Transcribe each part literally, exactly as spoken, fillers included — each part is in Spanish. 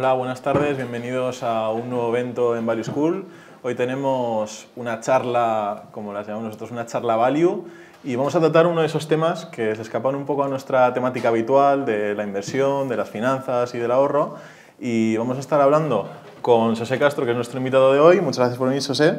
Hola, buenas tardes, bienvenidos a un nuevo evento en Value School. Hoy tenemos una charla, como las llamamos nosotros, una charla Value, y vamos a tratar uno de esos temas que se escapan un poco a nuestra temática habitual de la inversión, de las finanzas y del ahorro, y vamos a estar hablando con José Castro, que es nuestro invitado de hoy, muchas gracias por venir, José,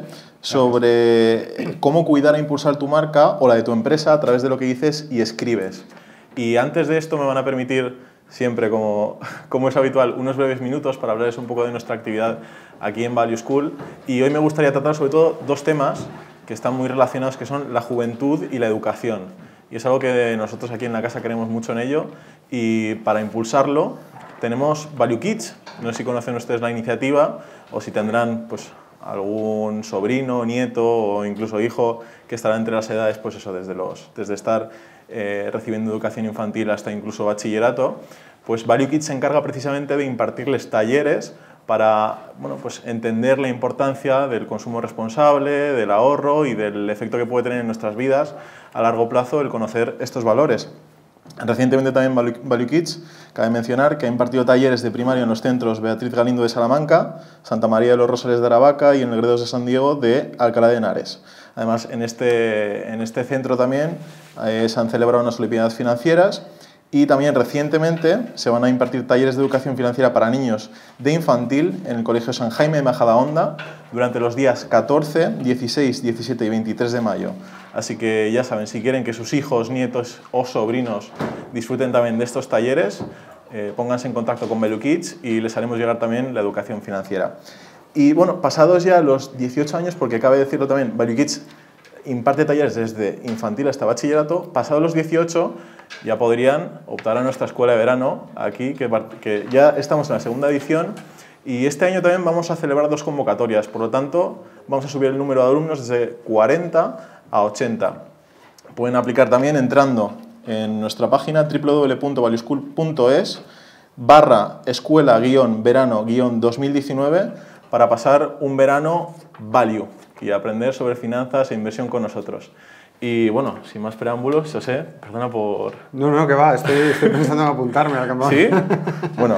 sobre cómo cuidar e impulsar tu marca o la de tu empresa a través de lo que dices y escribes. Y antes de esto me van a permitir, siempre como, como es habitual, unos breves minutos para hablarles un poco de nuestra actividad aquí en Value School. Y hoy me gustaría tratar sobre todo dos temas que están muy relacionados, que son la juventud y la educación. Y es algo que nosotros aquí en la casa queremos mucho en ello, y para impulsarlo tenemos Value Kids. No sé si conocen ustedes la iniciativa o si tendrán pues, algún sobrino, nieto o incluso hijo que estará entre las edades, pues eso, desde, los, desde estar eh, recibiendo educación infantil hasta incluso bachillerato. Pues Value Kids se encarga precisamente de impartirles talleres para bueno, pues entender la importancia del consumo responsable, del ahorro y del efecto que puede tener en nuestras vidas a largo plazo el conocer estos valores. Recientemente también Value, Value Kids, cabe mencionar que ha impartido talleres de primaria en los centros Beatriz Galindo de Salamanca, Santa María de los Rosales de Aravaca y en el Gredos de San Diego de Alcalá de Henares. Además, en este, en este centro también eh, se han celebrado unas Olimpiadas financieras. Y también recientemente se van a impartir talleres de educación financiera para niños de infantil en el Colegio San Jaime de Majadahonda durante los días catorce, dieciséis, diecisiete y veintitrés de mayo. Así que ya saben, si quieren que sus hijos, nietos o sobrinos disfruten también de estos talleres, eh, pónganse en contacto con Value Kids y les haremos llegar también la educación financiera. Y bueno, pasados ya los dieciocho años, porque cabe decirlo también, Value Kids imparte talleres desde infantil hasta bachillerato, pasados los dieciocho ya podrían optar a nuestra escuela de verano aquí, que, que ya estamos en la segunda edición, y este año también vamos a celebrar dos convocatorias, por lo tanto vamos a subir el número de alumnos desde cuarenta a ochenta. Pueden aplicar también entrando en nuestra página doble u doble u doble u punto value school punto es barra escuela guión verano guión dos mil diecinueve para pasar un verano value y aprender sobre finanzas e inversión con nosotros. Y bueno, sin más preámbulos, José, perdona por... No, no, que va, estoy, estoy pensando en apuntarme al campamento. ¿Sí? Bueno,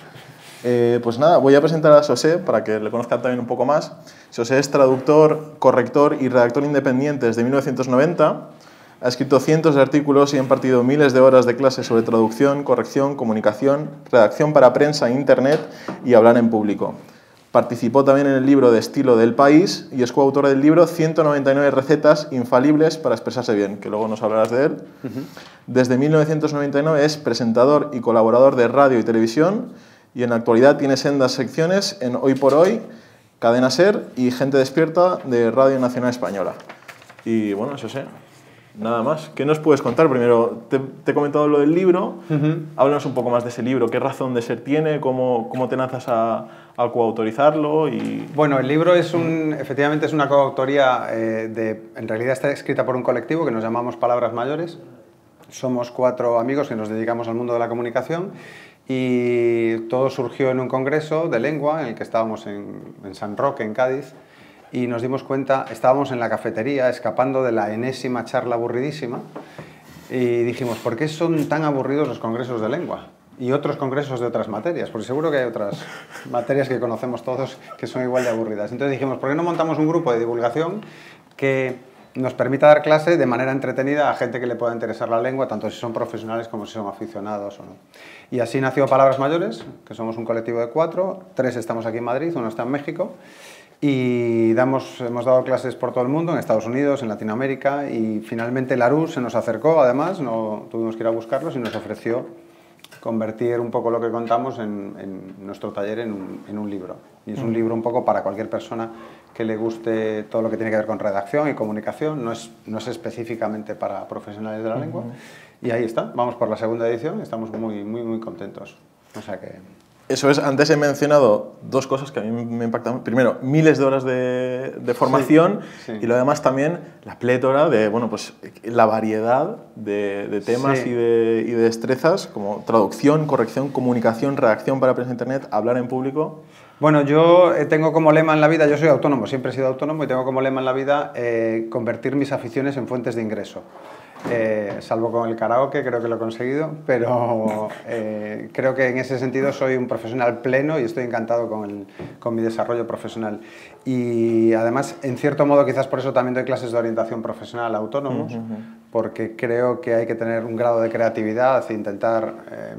eh, pues nada, voy a presentar a José para que le conozcan también un poco más. José es traductor, corrector y redactor independiente desde mil novecientos noventa. Ha escrito cientos de artículos y ha impartido miles de horas de clases sobre traducción, corrección, comunicación, redacción para prensa, internet y hablar en público. Participó también en el libro de estilo del País y es coautora del libro ciento noventa y nueve recetas infalibles para expresarse bien, que luego nos hablarás de él. Uh-huh. Desde mil novecientos noventa y nueve es presentador y colaborador de radio y televisión y en la actualidad tiene sendas secciones en Hoy por Hoy, Cadena Ser y Gente Despierta de Radio Nacional Española. Y bueno, eso sí. Nada más. ¿Qué nos puedes contar? Primero, te, te he comentado lo del libro. Uh-huh. Háblanos un poco más de ese libro. ¿Qué razón de ser tiene? ¿Cómo, cómo te lanzas a, a coautorizarlo? Y... Bueno, el libro es un, efectivamente es una coautoría, eh, de, en realidad está escrita por un colectivo que nos llamamos Palabras Mayores. Somos cuatro amigos que nos dedicamos al mundo de la comunicación y todo surgió en un congreso de lengua en el que estábamos en, en San Roque, en Cádiz. Y nos dimos cuenta, estábamos en la cafetería escapando de la enésima charla aburridísima y dijimos, ¿por qué son tan aburridos los congresos de lengua? Y otros congresos de otras materias, porque seguro que hay otras materias que conocemos todos que son igual de aburridas. Entonces dijimos, ¿por qué no montamos un grupo de divulgación que nos permita dar clase de manera entretenida a gente que le pueda interesar la lengua, tanto si son profesionales como si son aficionados o no? Y así nació Palabras Mayores, que somos un colectivo de cuatro, tres estamos aquí en Madrid, uno está en México. Y damos, hemos dado clases por todo el mundo, en Estados Unidos, en Latinoamérica, y finalmente Larousse se nos acercó, además, no tuvimos que ir a buscarlos, y nos ofreció convertir un poco lo que contamos en, en nuestro taller en un, en un libro. Y es un libro un poco para cualquier persona que le guste todo lo que tiene que ver con redacción y comunicación, no es, no es específicamente para profesionales de la lengua. Y ahí está, vamos por la segunda edición, estamos muy, muy, muy contentos. O sea que... Eso es, antes he mencionado dos cosas que a mí me impactan. Primero, miles de horas de, de formación sí, sí. Y lo demás también la plétora de, bueno, pues la variedad de, de temas sí. y, de, y de destrezas como traducción, corrección, comunicación, redacción para prensa internet, hablar en público. Bueno, yo tengo como lema en la vida, yo soy autónomo, siempre he sido autónomo y tengo como lema en la vida eh, convertir mis aficiones en fuentes de ingreso. eh, salvo con el karaoke, creo que lo he conseguido, pero eh, creo que en ese sentido soy un profesional pleno y estoy encantado con, el, con mi desarrollo profesional. Y además, en cierto modo, quizás por eso también doy clases de orientación profesional a autónomos, uh-huh. porque creo que hay que tener un grado de creatividad e intentar... Eh,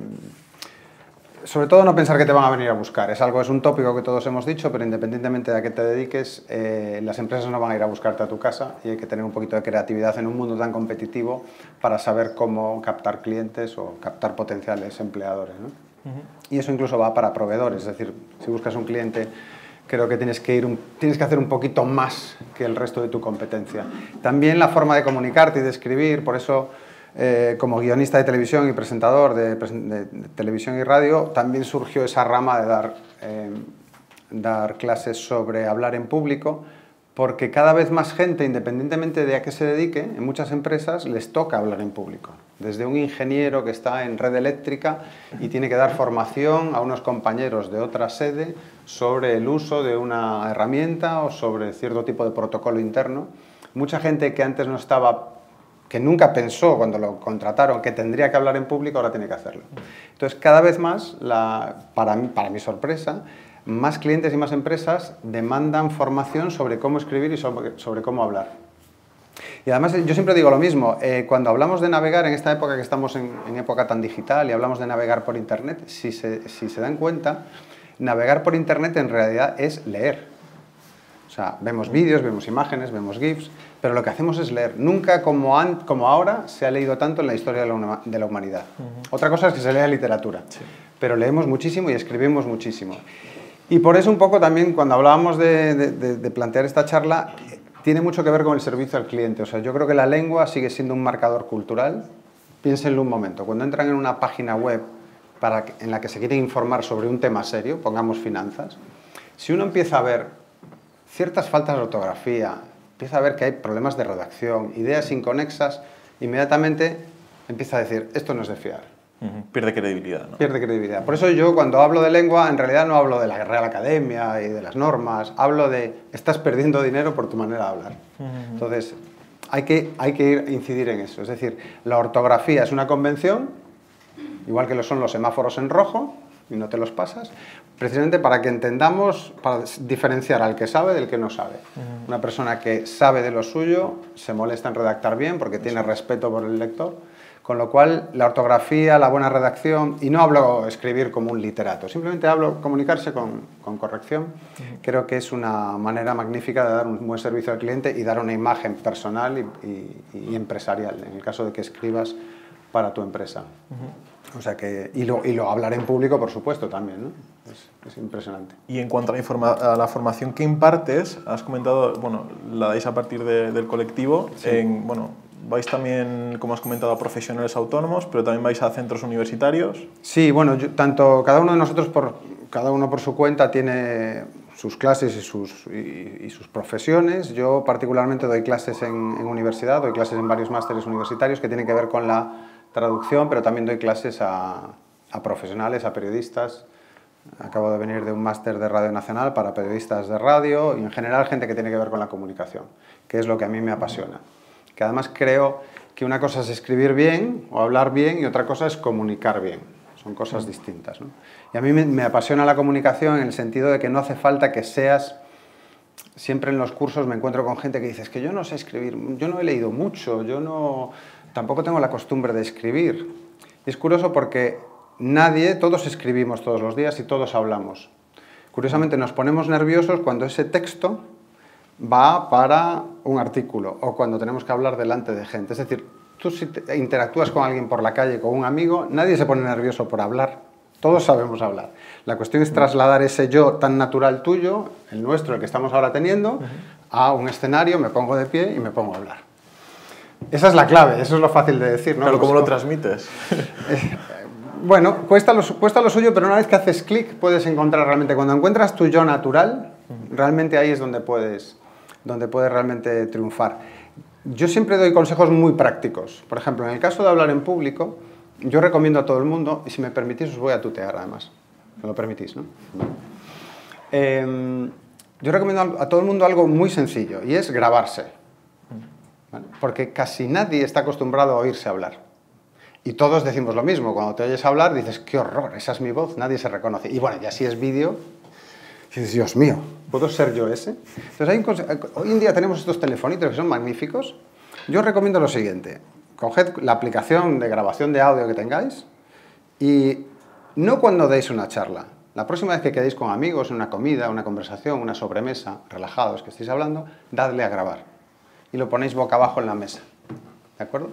sobre todo no pensar que te van a venir a buscar, es algo, es un tópico que todos hemos dicho, pero independientemente de a qué te dediques, eh, las empresas no van a ir a buscarte a tu casa y hay que tener un poquito de creatividad en un mundo tan competitivo para saber cómo captar clientes o captar potenciales empleadores, ¿no? Uh-huh. Y eso incluso va para proveedores, es decir, si buscas un cliente, creo que tienes que, ir un, tienes que hacer un poquito más que el resto de tu competencia. También la forma de comunicarte y de escribir, por eso... Eh, como guionista de televisión y presentador de, de, de televisión y radio, también surgió esa rama de dar, eh, dar clases sobre hablar en público, porque cada vez más gente, independientemente de a qué se dedique, en muchas empresas les toca hablar en público. Desde un ingeniero que está en red eléctrica y tiene que dar formación a unos compañeros de otra sede sobre el uso de una herramienta o sobre cierto tipo de protocolo interno. Mucha gente que antes no estaba... que nunca pensó cuando lo contrataron que tendría que hablar en público, ahora tiene que hacerlo. Entonces, cada vez más, la, para, mí, para mi sorpresa, más clientes y más empresas demandan formación sobre cómo escribir y sobre, sobre cómo hablar. Y además, yo siempre digo lo mismo, eh, cuando hablamos de navegar, en esta época que estamos en, en época tan digital y hablamos de navegar por Internet, si se, si se dan cuenta, navegar por Internet en realidad es leer. O sea, vemos vídeos, vemos imágenes, vemos GIFs, pero lo que hacemos es leer. Nunca como, an, como ahora se ha leído tanto en la historia de la, de la humanidad. Uh-huh. Otra cosa es que se lea literatura, sí. Pero leemos muchísimo y escribimos muchísimo. Y por eso un poco también cuando hablábamos de, de, de, de plantear esta charla, tiene mucho que ver con el servicio al cliente. O sea, yo creo que la lengua sigue siendo un marcador cultural. Piénsenlo un momento. Cuando entran en una página web para, en la que se quiere informar sobre un tema serio, pongamos finanzas, si uno empieza a ver ciertas faltas de ortografía, empieza a ver que hay problemas de redacción, ideas inconexas, inmediatamente empieza a decir, esto no es de fiar. Uh-huh. Pierde credibilidad, ¿no? Pierde credibilidad. Por eso yo cuando hablo de lengua, en realidad no hablo de la Real Academia y de las normas, hablo de, estás perdiendo dinero por tu manera de hablar. Uh-huh. Entonces, hay que, hay que ir a incidir en eso. Es decir, la ortografía es una convención, igual que lo son los semáforos en rojo, y no te los pasas, precisamente para que entendamos, para diferenciar al que sabe del que no sabe. Uh-huh. Una persona que sabe de lo suyo se molesta en redactar bien porque sí. Tiene respeto por el lector, con lo cual la ortografía, la buena redacción, y no hablo escribir como un literato, simplemente hablo comunicarse con, con corrección, uh-huh. Creo que es una manera magnífica de dar un buen servicio al cliente y dar una imagen personal y, y, y empresarial, en el caso de que escribas para tu empresa. Uh-huh. O sea que, y lo, y lo hablar en público, por supuesto, también, ¿no? Es, es impresionante. Y en cuanto a la, informa a la formación que impartes, has comentado, bueno, la dais a partir de, del colectivo, sí. En, bueno, vais también, como has comentado, a profesionales autónomos, pero también vais a centros universitarios. Sí, bueno, yo, tanto cada uno de nosotros, por, cada uno por su cuenta, tiene sus clases y sus, y, y sus profesiones. Yo particularmente doy clases en, en universidad, doy clases en varios másteres universitarios que tienen que ver con la traducción, pero también doy clases a, a profesionales, a periodistas. Acabo de venir de un máster de Radio Nacional para periodistas de radio y en general gente que tiene que ver con la comunicación, que es lo que a mí me apasiona. Que además creo que una cosa es escribir bien o hablar bien y otra cosa es comunicar bien. Son cosas distintas, ¿no? Y a mí me, me apasiona la comunicación en el sentido de que no hace falta que seas... Siempre en los cursos me encuentro con gente que dice, es que yo no sé escribir, yo no he leído mucho, yo no... Tampoco tengo la costumbre de escribir. Y es curioso porque nadie, todos escribimos todos los días y todos hablamos. Curiosamente nos ponemos nerviosos cuando ese texto va para un artículo o cuando tenemos que hablar delante de gente. Es decir, tú si te interactúas con alguien por la calle, con un amigo, nadie se pone nervioso por hablar. Todos sabemos hablar. La cuestión es trasladar ese yo tan natural tuyo, el nuestro, el que estamos ahora teniendo, a un escenario, me pongo de pie y me pongo a hablar. Esa es la clave, eso es lo fácil de decir, ¿no? Pero ¿cómo pues, lo transmites? Eh, bueno, cuesta lo, cuesta lo suyo, pero una vez que haces clic puedes encontrar realmente, cuando encuentras tu yo natural, realmente ahí es donde puedes, donde puedes realmente triunfar. Yo siempre doy consejos muy prácticos. Por ejemplo, en el caso de hablar en público, yo recomiendo a todo el mundo, y si me permitís os voy a tutear además, me lo permitís, ¿no? Eh, yo recomiendo a todo el mundo algo muy sencillo, y es grabarse. ¿vale? Porque casi nadie está acostumbrado a oírse hablar. Y todos decimos lo mismo, cuando te oyes hablar dices, qué horror, esa es mi voz, nadie se reconoce. Y bueno, ya si es vídeo, dices, Dios mío, ¿puedo ser yo ese? Entonces, hay un, hoy en día tenemos estos telefonitos que son magníficos. Yo os recomiendo lo siguiente, coged la aplicación de grabación de audio que tengáis y no cuando deis una charla. La próxima vez que quedéis con amigos en una comida, una conversación, una sobremesa, relajados que estéis hablando, dadle a grabar y lo ponéis boca abajo en la mesa, ¿de acuerdo?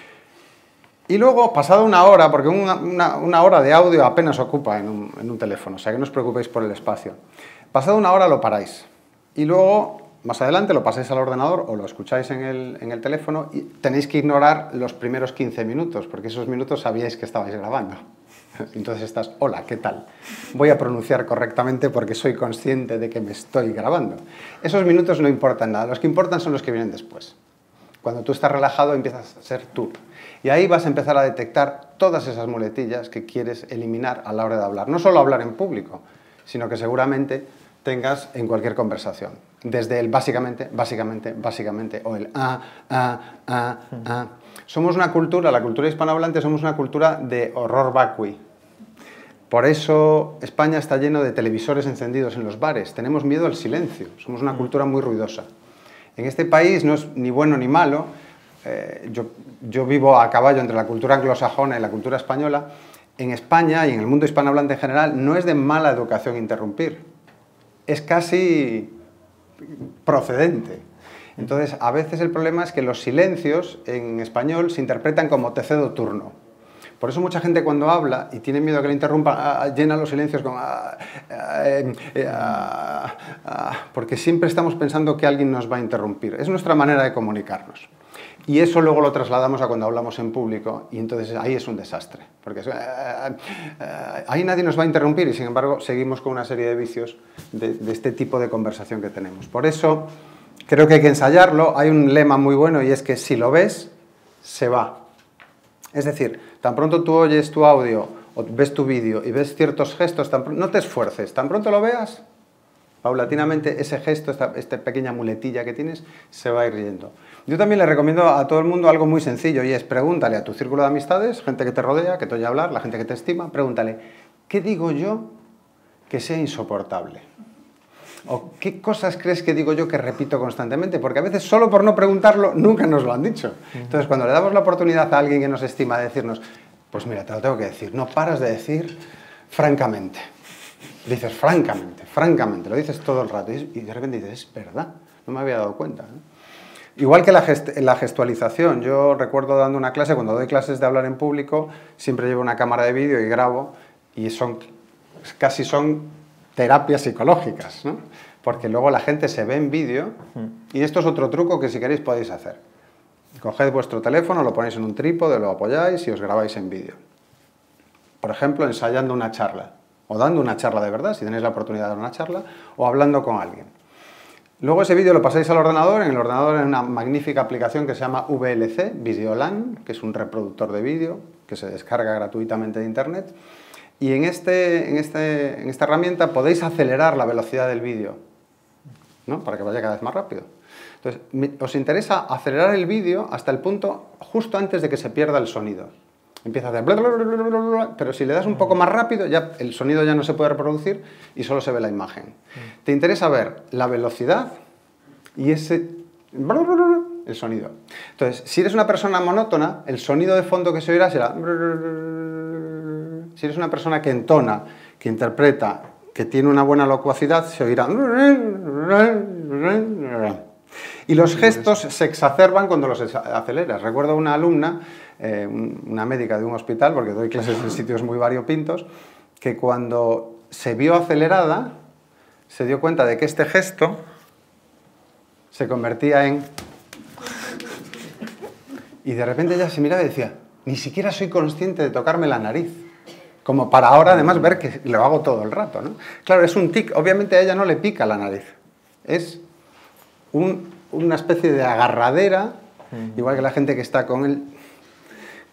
Y luego, pasada una hora, porque una, una, una hora de audio apenas ocupa en un, en un teléfono, o sea que no os preocupéis por el espacio. Pasada una hora lo paráis y luego, más adelante, lo pasáis al ordenador o lo escucháis en el, en el teléfono y tenéis que ignorar los primeros quince minutos, porque esos minutos sabíais que estabais grabando. Entonces estás, hola, ¿qué tal? Voy a pronunciar correctamente porque soy consciente de que me estoy grabando. Esos minutos no importan nada, los que importan son los que vienen después. Cuando tú estás relajado empiezas a ser tú. Y ahí vas a empezar a detectar todas esas muletillas que quieres eliminar a la hora de hablar. No solo hablar en público, sino que seguramente tengas en cualquier conversación. Desde el básicamente, básicamente, básicamente, o el ah, ah, ah, ah. Somos una cultura, la cultura hispanohablante, somos una cultura de horror vacui. Por eso España está lleno de televisores encendidos en los bares. Tenemos miedo al silencio. Somos una cultura muy ruidosa. En este país no es ni bueno ni malo. Eh, yo, yo vivo a caballo entre la cultura anglosajona y la cultura española. En España y en el mundo hispanohablante en general no es de mala educación interrumpir. Es casi procedente. Entonces, a veces el problema es que los silencios en español se interpretan como te cedo turno. Por eso mucha gente cuando habla y tiene miedo a que le interrumpa, ah, llena los silencios con... Ah, ah, eh, ah, ah, porque siempre estamos pensando que alguien nos va a interrumpir. Es nuestra manera de comunicarnos. Y eso luego lo trasladamos a cuando hablamos en público y entonces ahí es un desastre. Porque es, eh, eh, ahí nadie nos va a interrumpir y sin embargo seguimos con una serie de vicios de, de este tipo de conversación que tenemos. Por eso creo que hay que ensayarlo. Hay un lema muy bueno y es que si lo ves, se va. Es decir, tan pronto tú oyes tu audio o ves tu vídeo y ves ciertos gestos, tan no te esfuerces, tan pronto lo veas, paulatinamente ese gesto, esta, esta pequeña muletilla que tienes, se va a ir yendo. Yo también le recomiendo a todo el mundo algo muy sencillo y es pregúntale a tu círculo de amistades, gente que te rodea, que te oye hablar, la gente que te estima, pregúntale, ¿qué digo yo que sea insoportable? ¿O qué cosas crees que digo yo que repito constantemente? Porque a veces solo por no preguntarlo nunca nos lo han dicho. Entonces cuando le damos la oportunidad a alguien que nos estima de decirnos, pues mira, te lo tengo que decir, no paras de decir francamente. Dices francamente, francamente, lo dices todo el rato y de repente dices, es verdad, no me había dado cuenta, ¿no? Igual que la, gest la gestualización, yo recuerdo dando una clase, cuando doy clases de hablar en público, siempre llevo una cámara de vídeo y grabo y son, casi son terapias psicológicas, ¿no? Porque luego la gente se ve en vídeo y esto es otro truco que si queréis podéis hacer. Coged vuestro teléfono, lo ponéis en un trípode, lo apoyáis y os grabáis en vídeo. Por ejemplo, ensayando una charla o dando una charla de verdad, si tenéis la oportunidad de dar una charla, o hablando con alguien. Luego ese vídeo lo pasáis al ordenador, en el ordenador hay una magnífica aplicación que se llama V L C, Videolan, que es un reproductor de vídeo que se descarga gratuitamente de internet. Y en, este, en, este, en esta herramienta podéis acelerar la velocidad del vídeo, ¿no? Para que vaya cada vez más rápido. Entonces, os interesa acelerar el vídeo hasta el punto justo antes de que se pierda el sonido. Empieza a hacer bla, bla, bla, bla, bla, bla, pero si le das un poco más rápido, ya el sonido ya no se puede reproducir y solo se ve la imagen. Te interesa ver la velocidad y ese bla, bla, bla, bla, el sonido. Entonces, si eres una persona monótona, el sonido de fondo que se oirá será... Si eres una persona que entona, que interpreta, que tiene una buena locuacidad, se oirá... Y los gestos se exacerban cuando los aceleras. Recuerdo una alumna, eh, una médica de un hospital, porque doy clases en sitios muy variopintos, que cuando se vio acelerada, se dio cuenta de que este gesto se convertía en... Y de repente ella se miraba y decía, ni siquiera soy consciente de tocarme la nariz. Como para ahora además ver que lo hago todo el rato, ¿no? Claro, es un tic, obviamente a ella no le pica la nariz. Es un, una especie de agarradera, uh-huh. Igual que la gente que está con el,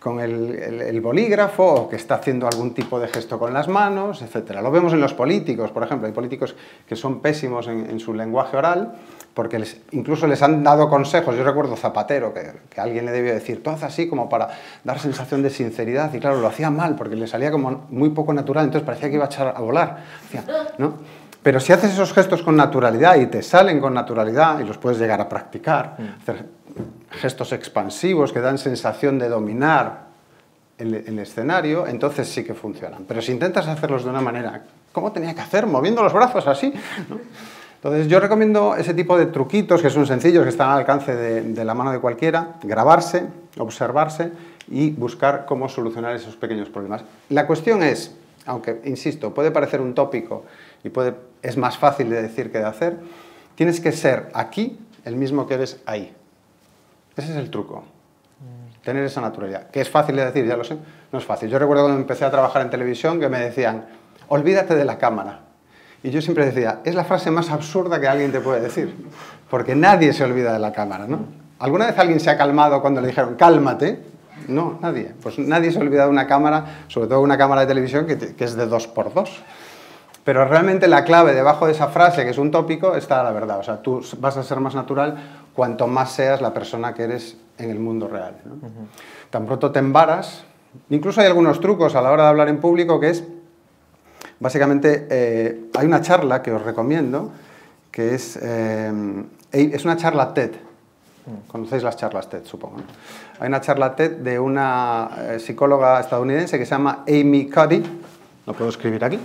con el, el, el bolígrafo o que está haciendo algún tipo de gesto con las manos, etcétera. Lo vemos en los políticos, por ejemplo. Hay políticos que son pésimos en, en su lenguaje oral porque les, incluso les han dado consejos. Yo recuerdo Zapatero, que, que alguien le debió decir, tú haz así como para dar sensación de sinceridad. Y claro, lo hacía mal porque le salía como muy poco natural, entonces parecía que iba a echar a volar. Decía, ¿no? Pero si haces esos gestos con naturalidad y te salen con naturalidad y los puedes llegar a practicar, mm. hacer gestos expansivos que dan sensación de dominar el, el escenario, entonces sí que funcionan. Pero si intentas hacerlos de una manera, ¿cómo tenía que hacer? Moviendo los brazos así, ¿no? Entonces yo recomiendo ese tipo de truquitos que son sencillos, que están al alcance de, de la mano de cualquiera, grabarse, observarse y buscar cómo solucionar esos pequeños problemas. La cuestión es, aunque, insisto, puede parecer un tópico y puede, es más fácil de decir que de hacer, tienes que ser aquí el mismo que eres ahí. Ese es el truco, tener esa naturalidad. Que es fácil de decir, ya lo sé, no es fácil. Yo recuerdo cuando empecé a trabajar en televisión que me decían, olvídate de la cámara. Y yo siempre decía, es la frase más absurda que alguien te puede decir, porque nadie se olvida de la cámara, ¿no? ¿Alguna vez alguien se ha calmado cuando le dijeron, cálmate? No, nadie. Pues nadie se olvida de una cámara, sobre todo una cámara de televisión que, te, que es de dos por dos. Pero realmente la clave debajo de esa frase, que es un tópico, está la verdad. O sea, tú vas a ser más natural cuanto más seas la persona que eres en el mundo real, ¿no? Uh-huh. Tan pronto te embaras. Incluso hay algunos trucos a la hora de hablar en público que es, básicamente, eh, hay una charla que os recomiendo, que es, eh, es una charla TED. Conocéis las charlas TED, supongo, ¿no? Hay una charla TED de una eh, psicóloga estadounidense que se llama Amy Cuddy. Lo puedo escribir aquí.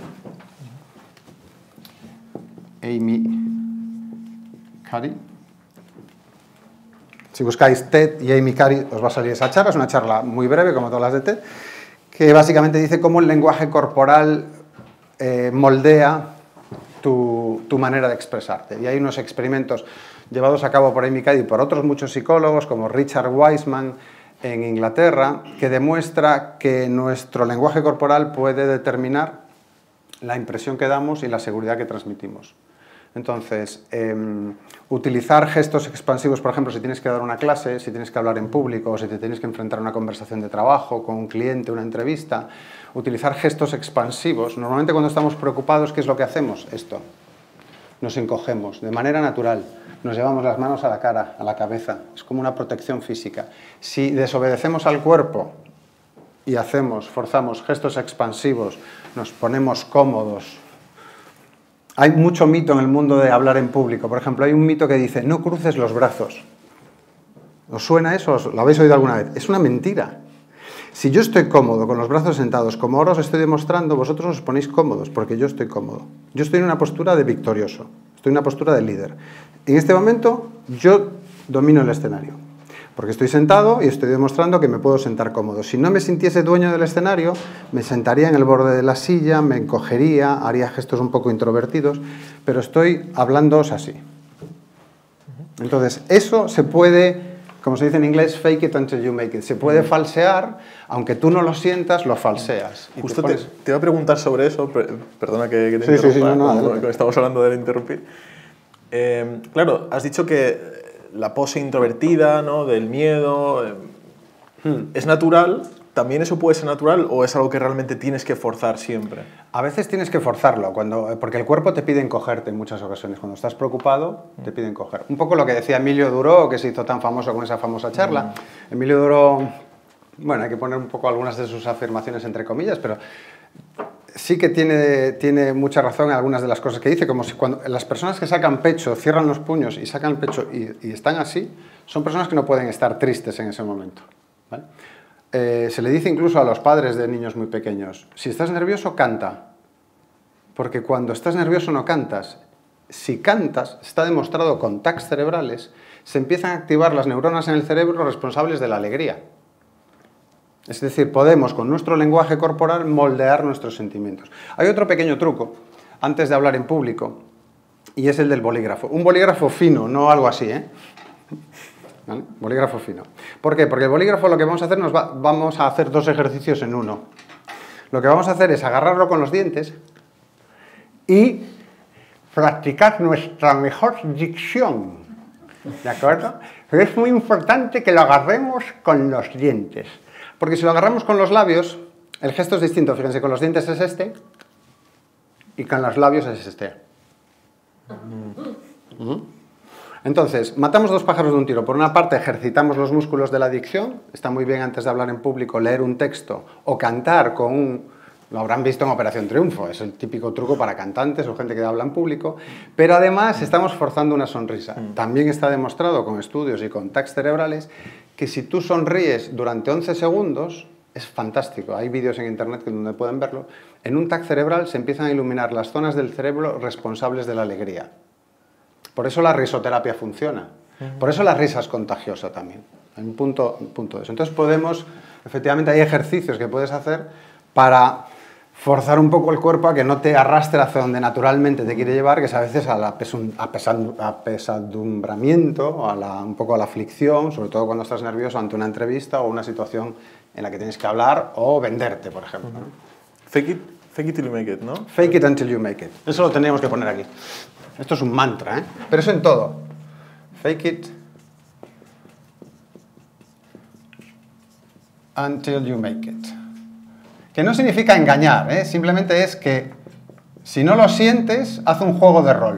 Amy Cuddy. Si buscáis TED y Amy Cuddy os va a salir esa charla. Es una charla muy breve, como todas las de TED, que básicamente dice cómo el lenguaje corporal eh, moldea tu, tu manera de expresarte. Y hay unos experimentos llevados a cabo por Amy Cuddy y por otros muchos psicólogos, como Richard Wiseman en Inglaterra, que demuestra que nuestro lenguaje corporal puede determinar la impresión que damos y la seguridad que transmitimos. Entonces, eh, utilizar gestos expansivos, por ejemplo, si tienes que dar una clase, si tienes que hablar en público, o si te tienes que enfrentar a una conversación de trabajo con un cliente, una entrevista, utilizar gestos expansivos. Normalmente cuando estamos preocupados, ¿qué es lo que hacemos? Esto. Nos encogemos de manera natural, nos llevamos las manos a la cara, a la cabeza. Es como una protección física. Si desobedecemos al cuerpo y hacemos, forzamos gestos expansivos, nos ponemos cómodos. Hay mucho mito en el mundo de hablar en público. Por ejemplo, hay un mito que dice, no cruces los brazos. ¿Os suena eso? ¿Lo habéis oído alguna vez? Es una mentira. Si yo estoy cómodo con los brazos sentados, como ahora os estoy demostrando, vosotros os ponéis cómodos, porque yo estoy cómodo. Yo estoy en una postura de victorioso, estoy en una postura de líder. En este momento, yo domino el escenario, porque estoy sentado y estoy demostrando que me puedo sentar cómodo. Si no me sintiese dueño del escenario, me sentaría en el borde de la silla, me encogería, haría gestos un poco introvertidos, pero estoy hablándoos así. Entonces, eso se puede, como se dice en inglés, fake it until you make it. Se puede falsear, aunque tú no lo sientas, lo falseas. Y Justo te, pones... te, te iba a preguntar sobre eso, perdona que, que te sí, interrumpa, sí, sí, no, no, como, como estamos hablando del interrumpir. Eh, claro, has dicho que la pose introvertida, ¿no?, del miedo, eh, hmm. ¿es natural? ¿También eso puede ser natural o es algo que realmente tienes que forzar siempre? A veces tienes que forzarlo, cuando, porque el cuerpo te pide encogerte en muchas ocasiones. Cuando estás preocupado, te pide encoger. Un poco lo que decía Emilio Duró, que se hizo tan famoso con esa famosa charla. Mm. Emilio Duró, bueno, hay que poner un poco algunas de sus afirmaciones entre comillas, pero sí que tiene, tiene mucha razón en algunas de las cosas que dice, como si cuando las personas que sacan pecho, cierran los puños y sacan el pecho y, y están así, son personas que no pueden estar tristes en ese momento, ¿vale? Eh, se le dice incluso a los padres de niños muy pequeños, si estás nervioso, canta, porque cuando estás nervioso no cantas. Si cantas, está demostrado con tags cerebrales, se empiezan a activar las neuronas en el cerebro responsables de la alegría. Es decir, podemos con nuestro lenguaje corporal moldear nuestros sentimientos. Hay otro pequeño truco, antes de hablar en público, y es el del bolígrafo. Un bolígrafo fino, no algo así, ¿eh? ¿Vale? Bolígrafo fino. ¿Por qué? Porque el bolígrafo lo que vamos a hacer, nos va, vamos a hacer dos ejercicios en uno. Lo que vamos a hacer es agarrarlo con los dientes y practicar nuestra mejor dicción. ¿De acuerdo? Pero es muy importante que lo agarremos con los dientes. Porque si lo agarramos con los labios, el gesto es distinto. Fíjense, con los dientes es este y con los labios es este. Uh-huh. Entonces, matamos dos pájaros de un tiro. Por una parte, ejercitamos los músculos de la dicción. Está muy bien antes de hablar en público leer un texto o cantar con un... Lo habrán visto en Operación Triunfo, es el típico truco para cantantes o gente que habla en público. Pero además estamos forzando una sonrisa. También está demostrado con estudios y con tags cerebrales que si tú sonríes durante once segundos, es fantástico. Hay vídeos en internet donde pueden verlo. En un tag cerebral se empiezan a iluminar las zonas del cerebro responsables de la alegría. Por eso la risoterapia funciona. Por eso la risa es contagiosa también. Hay un punto, un punto de eso. Entonces podemos, efectivamente hay ejercicios que puedes hacer para forzar un poco el cuerpo a que no te arrastre hacia donde naturalmente te quiere llevar, que es a veces al apesadumbramiento, a la, un poco a la aflicción, sobre todo cuando estás nervioso ante una entrevista o una situación en la que tienes que hablar o venderte, por ejemplo. ¿no? Fake it, fake it till you make it, ¿no? Fake it until you make it. Eso lo tendríamos que poner aquí. Esto es un mantra, ¿eh? Pero eso en todo. Fake it until you make it. Que no significa engañar, ¿eh? Simplemente es que si no lo sientes, haz un juego de rol.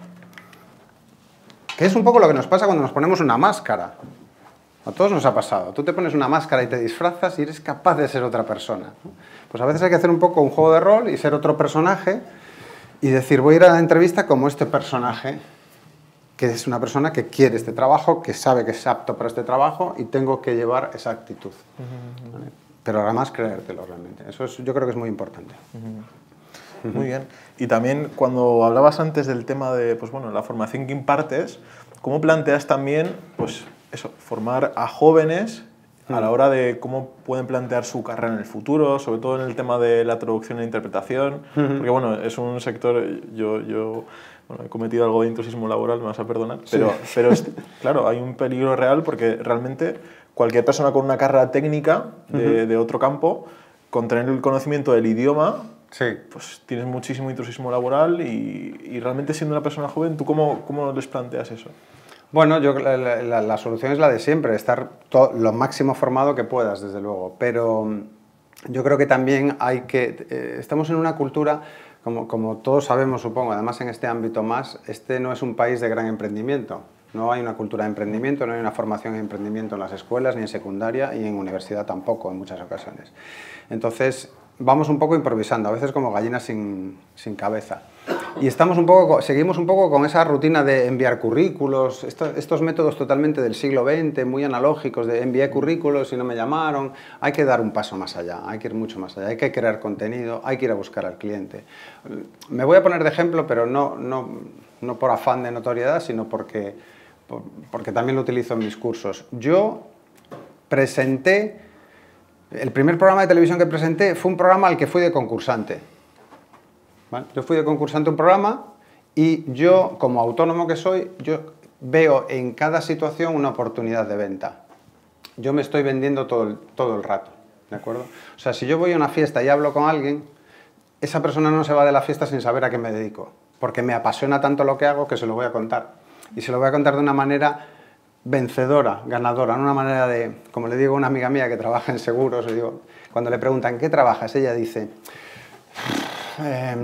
Que es un poco lo que nos pasa cuando nos ponemos una máscara. A todos nos ha pasado. Tú te pones una máscara y te disfrazas y eres capaz de ser otra persona. Pues a veces hay que hacer un poco un juego de rol y ser otro personaje y decir, voy a ir a la entrevista como este personaje, que es una persona que quiere este trabajo, que sabe que es apto para este trabajo y tengo que llevar esa actitud. ¿Vale? Pero además creértelo realmente. Eso es, yo creo que es muy importante. Uh-huh. Muy bien. Y también cuando hablabas antes del tema de pues, bueno, la formación que impartes, ¿cómo planteas también pues, eso, formar a jóvenes a la hora de cómo pueden plantear su carrera en el futuro, sobre todo en el tema de la traducción e interpretación? Uh-huh. Porque bueno, es un sector, yo, yo bueno, he cometido algo de intrusismo laboral, me vas a perdonar, pero, sí. pero es, claro, hay un peligro real porque realmente cualquier persona con una carrera técnica de, uh-huh. de otro campo, con tener el conocimiento del idioma, sí. pues tienes muchísimo intrusismo laboral y, y realmente siendo una persona joven, ¿tú cómo, cómo les planteas eso? Bueno, yo, la, la, la solución es la de siempre, estar to, lo máximo formado que puedas, desde luego. Pero yo creo que también hay que... Eh, estamos en una cultura, como, como todos sabemos, supongo, además en este ámbito más, este no es un país de gran emprendimiento. No hay una cultura de emprendimiento, no hay una formación en emprendimiento en las escuelas, ni en secundaria, y en universidad tampoco, en muchas ocasiones. Entonces, vamos un poco improvisando, a veces como gallinas sin, sin cabeza. Y estamos un poco, seguimos un poco con esa rutina de enviar currículos, estos, estos métodos totalmente del siglo veinte, muy analógicos, de envié currículos y no me llamaron. Hay que dar un paso más allá, hay que ir mucho más allá, hay que crear contenido, hay que ir a buscar al cliente. Me voy a poner de ejemplo, pero no, no, no por afán de notoriedad, sino porque, por, porque también lo utilizo en mis cursos. Yo presenté, el primer programa de televisión que presenté fue un programa al que fui de concursante. ¿Vale? Yo fui de concursante a un programa y yo, como autónomo que soy, yo veo en cada situación una oportunidad de venta. Yo me estoy vendiendo todo el, todo el rato, ¿de acuerdo? O sea, si yo voy a una fiesta y hablo con alguien, esa persona no se va de la fiesta sin saber a qué me dedico, porque me apasiona tanto lo que hago que se lo voy a contar. Y se lo voy a contar de una manera vencedora, ganadora, no una manera de, como le digo a una amiga mía que trabaja en seguros, le digo, cuando le preguntan, ¿qué trabajas? Ella dice... Eh,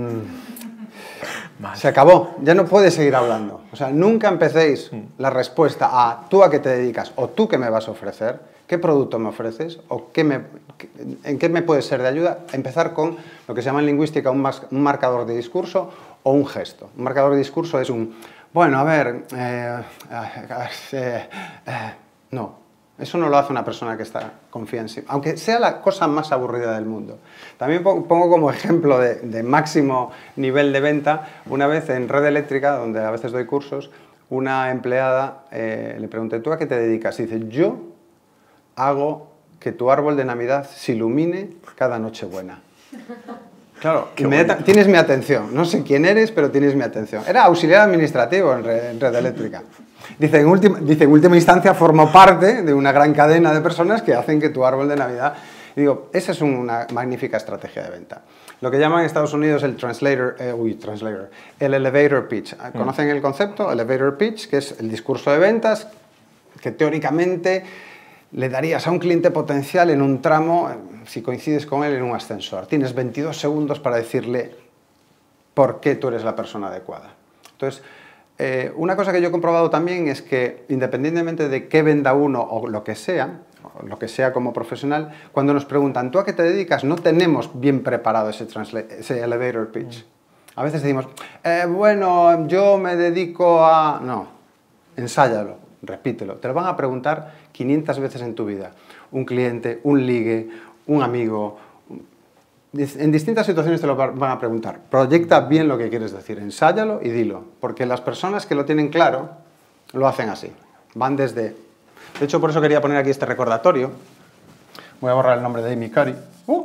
se acabó, ya no puedes seguir hablando. O sea, nunca empecéis la respuesta a tú a qué te dedicas o tú qué me vas a ofrecer, qué producto me ofreces o qué me, en qué me puedes ser de ayuda. Empezar con lo que se llama en lingüística un, mas, un marcador de discurso o un gesto. Un marcador de discurso es un, bueno, a ver, eh, eh, eh, no. Eso no lo hace una persona que está, confía en sí, aunque sea la cosa más aburrida del mundo. También pongo como ejemplo de, de máximo nivel de venta, una vez en Red Eléctrica, donde a veces doy cursos, una empleada eh, le pregunté, ¿tú a qué te dedicas? Y dice, yo hago que tu árbol de Navidad se ilumine cada Nochebuena. Claro, tienes mi atención. No sé quién eres, pero tienes mi atención. Era auxiliar administrativo en Red, en Red Eléctrica. Dice en, última, dice, en última instancia, formo parte de una gran cadena de personas que hacen que tu árbol de Navidad... Y digo, esa es una magnífica estrategia de venta. Lo que llaman en Estados Unidos el translator, eh, uy, translator, el elevator pitch. ¿Conocen el concepto? Elevator pitch, que es el discurso de ventas, que teóricamente le darías a un cliente potencial en un tramo, si coincides con él, en un ascensor. Tienes veintidós segundos para decirle por qué tú eres la persona adecuada. Entonces, eh, una cosa que yo he comprobado también es que, independientemente de qué venda uno o lo que sea, o lo que sea como profesional, cuando nos preguntan, ¿tú a qué te dedicas?, no tenemos bien preparado ese, ese elevator pitch. A veces decimos, eh, bueno, yo me dedico a... No, ensáyalo, repítelo. Te lo van a preguntar quinientas veces en tu vida. Un cliente, un ligue, un amigo... En distintas situaciones te lo van a preguntar. Proyecta bien lo que quieres decir, ensáyalo y dilo. Porque las personas que lo tienen claro, lo hacen así. Van desde... De hecho, por eso quería poner aquí este recordatorio. Voy a borrar el nombre de Amy Cuddy. Uh.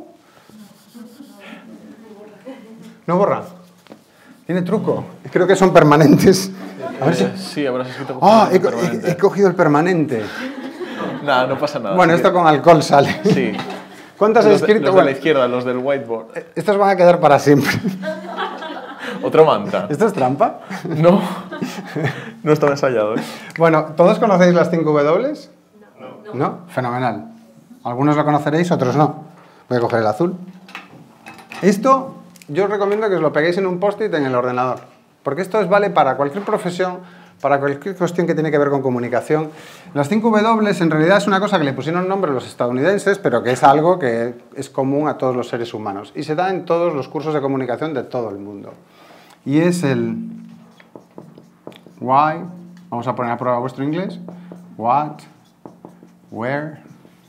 ¿No borra? Tiene truco. Creo que son permanentes. A ver si... Sí, habrás escrito... ¡Ah! He, he, he cogido el permanente. Nada, no pasa nada. Bueno, esto con alcohol sale. Sí. ¿Cuántas he escrito? Los de la izquierda, los del whiteboard. Estos van a quedar para siempre. Otro manta. ¿Esto es trampa? No. No estaba ensayado, ¿eh? Bueno, ¿todos conocéis las cinco W? No. ¿No? Fenomenal. Algunos lo conoceréis, otros no. Voy a coger el azul. Esto yo os recomiendo que os lo peguéis en un post-it en el ordenador. Porque esto es vale para cualquier profesión, para cualquier cuestión que tiene que ver con comunicación. Las cinco W en realidad es una cosa que le pusieron nombre los estadounidenses, pero que es algo que es común a todos los seres humanos. Y se da en todos los cursos de comunicación de todo el mundo. Y es el why, vamos a poner a prueba vuestro inglés, what, where,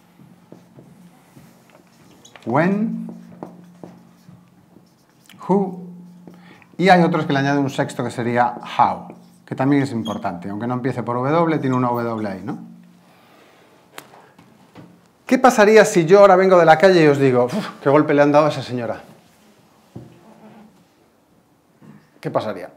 when, who, y hay otros que le añaden un sexto que sería how, que también es importante, aunque no empiece por W, tiene una W ahí, ¿no? ¿Qué pasaría si yo ahora vengo de la calle y os digo, uff, qué golpe le han dado a esa señora? ¿Qué pasaría?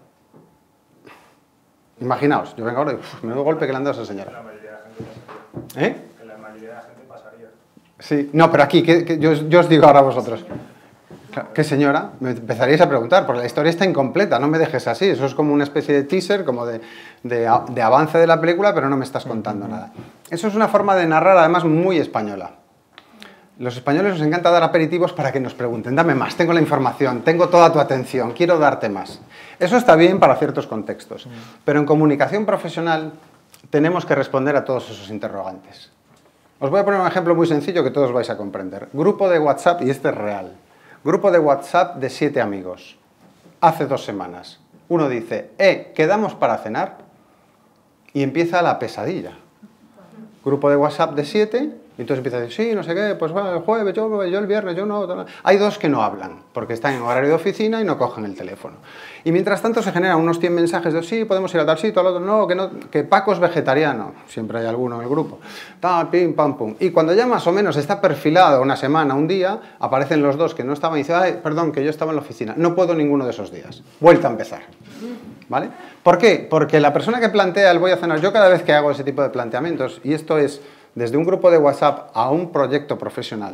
Imaginaos, yo vengo ahora y uff, menudo golpe que le han dado a esa señora. La mayoría de la gente pasaría. ¿Eh? Que la mayoría de la gente pasaría. Sí, no, pero aquí, que, que yo, yo os digo ahora a vosotros. ¿Qué señora? Me empezaríais a preguntar, porque la historia está incompleta, no me dejes así. Eso es como una especie de teaser, como de, de, de avance de la película, pero no me estás contando nada. Eso es una forma de narrar, además, muy española. Los españoles nos encanta dar aperitivos para que nos pregunten, dame más, tengo la información, tengo toda tu atención, quiero darte más. Eso está bien para ciertos contextos, pero en comunicación profesional tenemos que responder a todos esos interrogantes. Os voy a poner un ejemplo muy sencillo que todos vais a comprender. Grupo de WhatsApp, y este es real. Grupo de WhatsApp de siete amigos. Hace dos semanas. Uno dice, eh, ¿quedamos para cenar? Y empieza la pesadilla. Grupo de WhatsApp de siete, y entonces empieza a decir, sí, no sé qué, pues bueno, el jueves, yo, yo el viernes, yo no. Tal. Hay dos que no hablan, porque están en horario de oficina y no cogen el teléfono. Y mientras tanto se generan unos cien mensajes de, sí, podemos ir a tal sitio, al otro, no, que, no, que Paco es vegetariano. Siempre hay alguno en el grupo. Ta, pim, pam, pum. Y cuando ya más o menos está perfilado una semana, un día, aparecen los dos que no estaban y dicen, ay, perdón, que yo estaba en la oficina. No puedo ninguno de esos días. Vuelta a empezar. ¿Vale? ¿Por qué? Porque la persona que plantea el voy a cenar, yo cada vez que hago ese tipo de planteamientos, y esto es desde un grupo de WhatsApp a un proyecto profesional,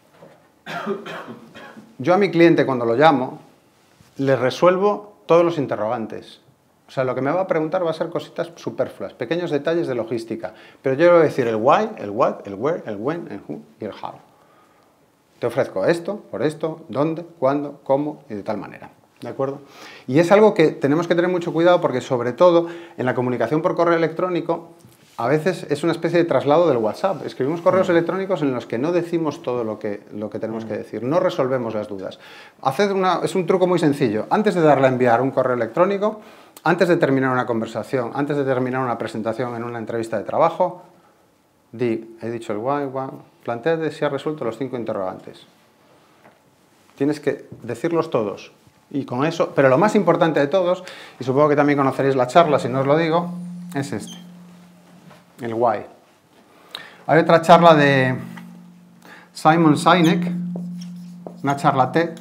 yo a mi cliente cuando lo llamo, le resuelvo todos los interrogantes. O sea, lo que me va a preguntar va a ser cositas superfluas, pequeños detalles de logística. Pero yo le voy a decir el why, el what, el where, el when, el who y el how. Te ofrezco esto, por esto, dónde, cuándo, cómo y de tal manera. ¿De acuerdo? Y es algo que tenemos que tener mucho cuidado porque, sobre todo, en la comunicación por correo electrónico, a veces es una especie de traslado del WhatsApp. Escribimos correos electrónicos en los que no decimos todo lo que, lo que tenemos que decir, no resolvemos las dudas. Haced una, es un truco muy sencillo. Antes de darle a enviar un correo electrónico, antes de terminar una conversación, antes de terminar una presentación en una entrevista de trabajo, di, he dicho el why, why, plantéate si has resuelto los cinco interrogantes. Tienes que decirlos todos. Y con eso, pero lo más importante de todos, y supongo que también conoceréis la charla si no os lo digo, es este, el why. Hay otra charla de Simon Sinek, una charla TED,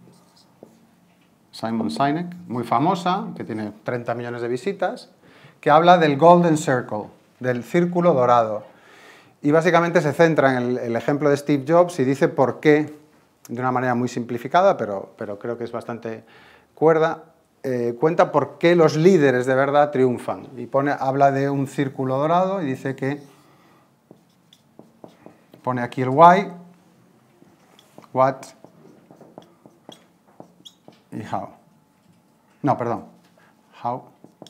Simon Sinek, muy famosa, que tiene treinta millones de visitas, que habla del Golden Circle, del círculo dorado. Y básicamente se centra en el, el ejemplo de Steve Jobs y dice por qué, de una manera muy simplificada, pero, pero creo que es bastante cuerda, eh, cuenta por qué los líderes de verdad triunfan. Y pone, habla de un círculo dorado y dice que pone aquí el why, what y how. No, perdón. How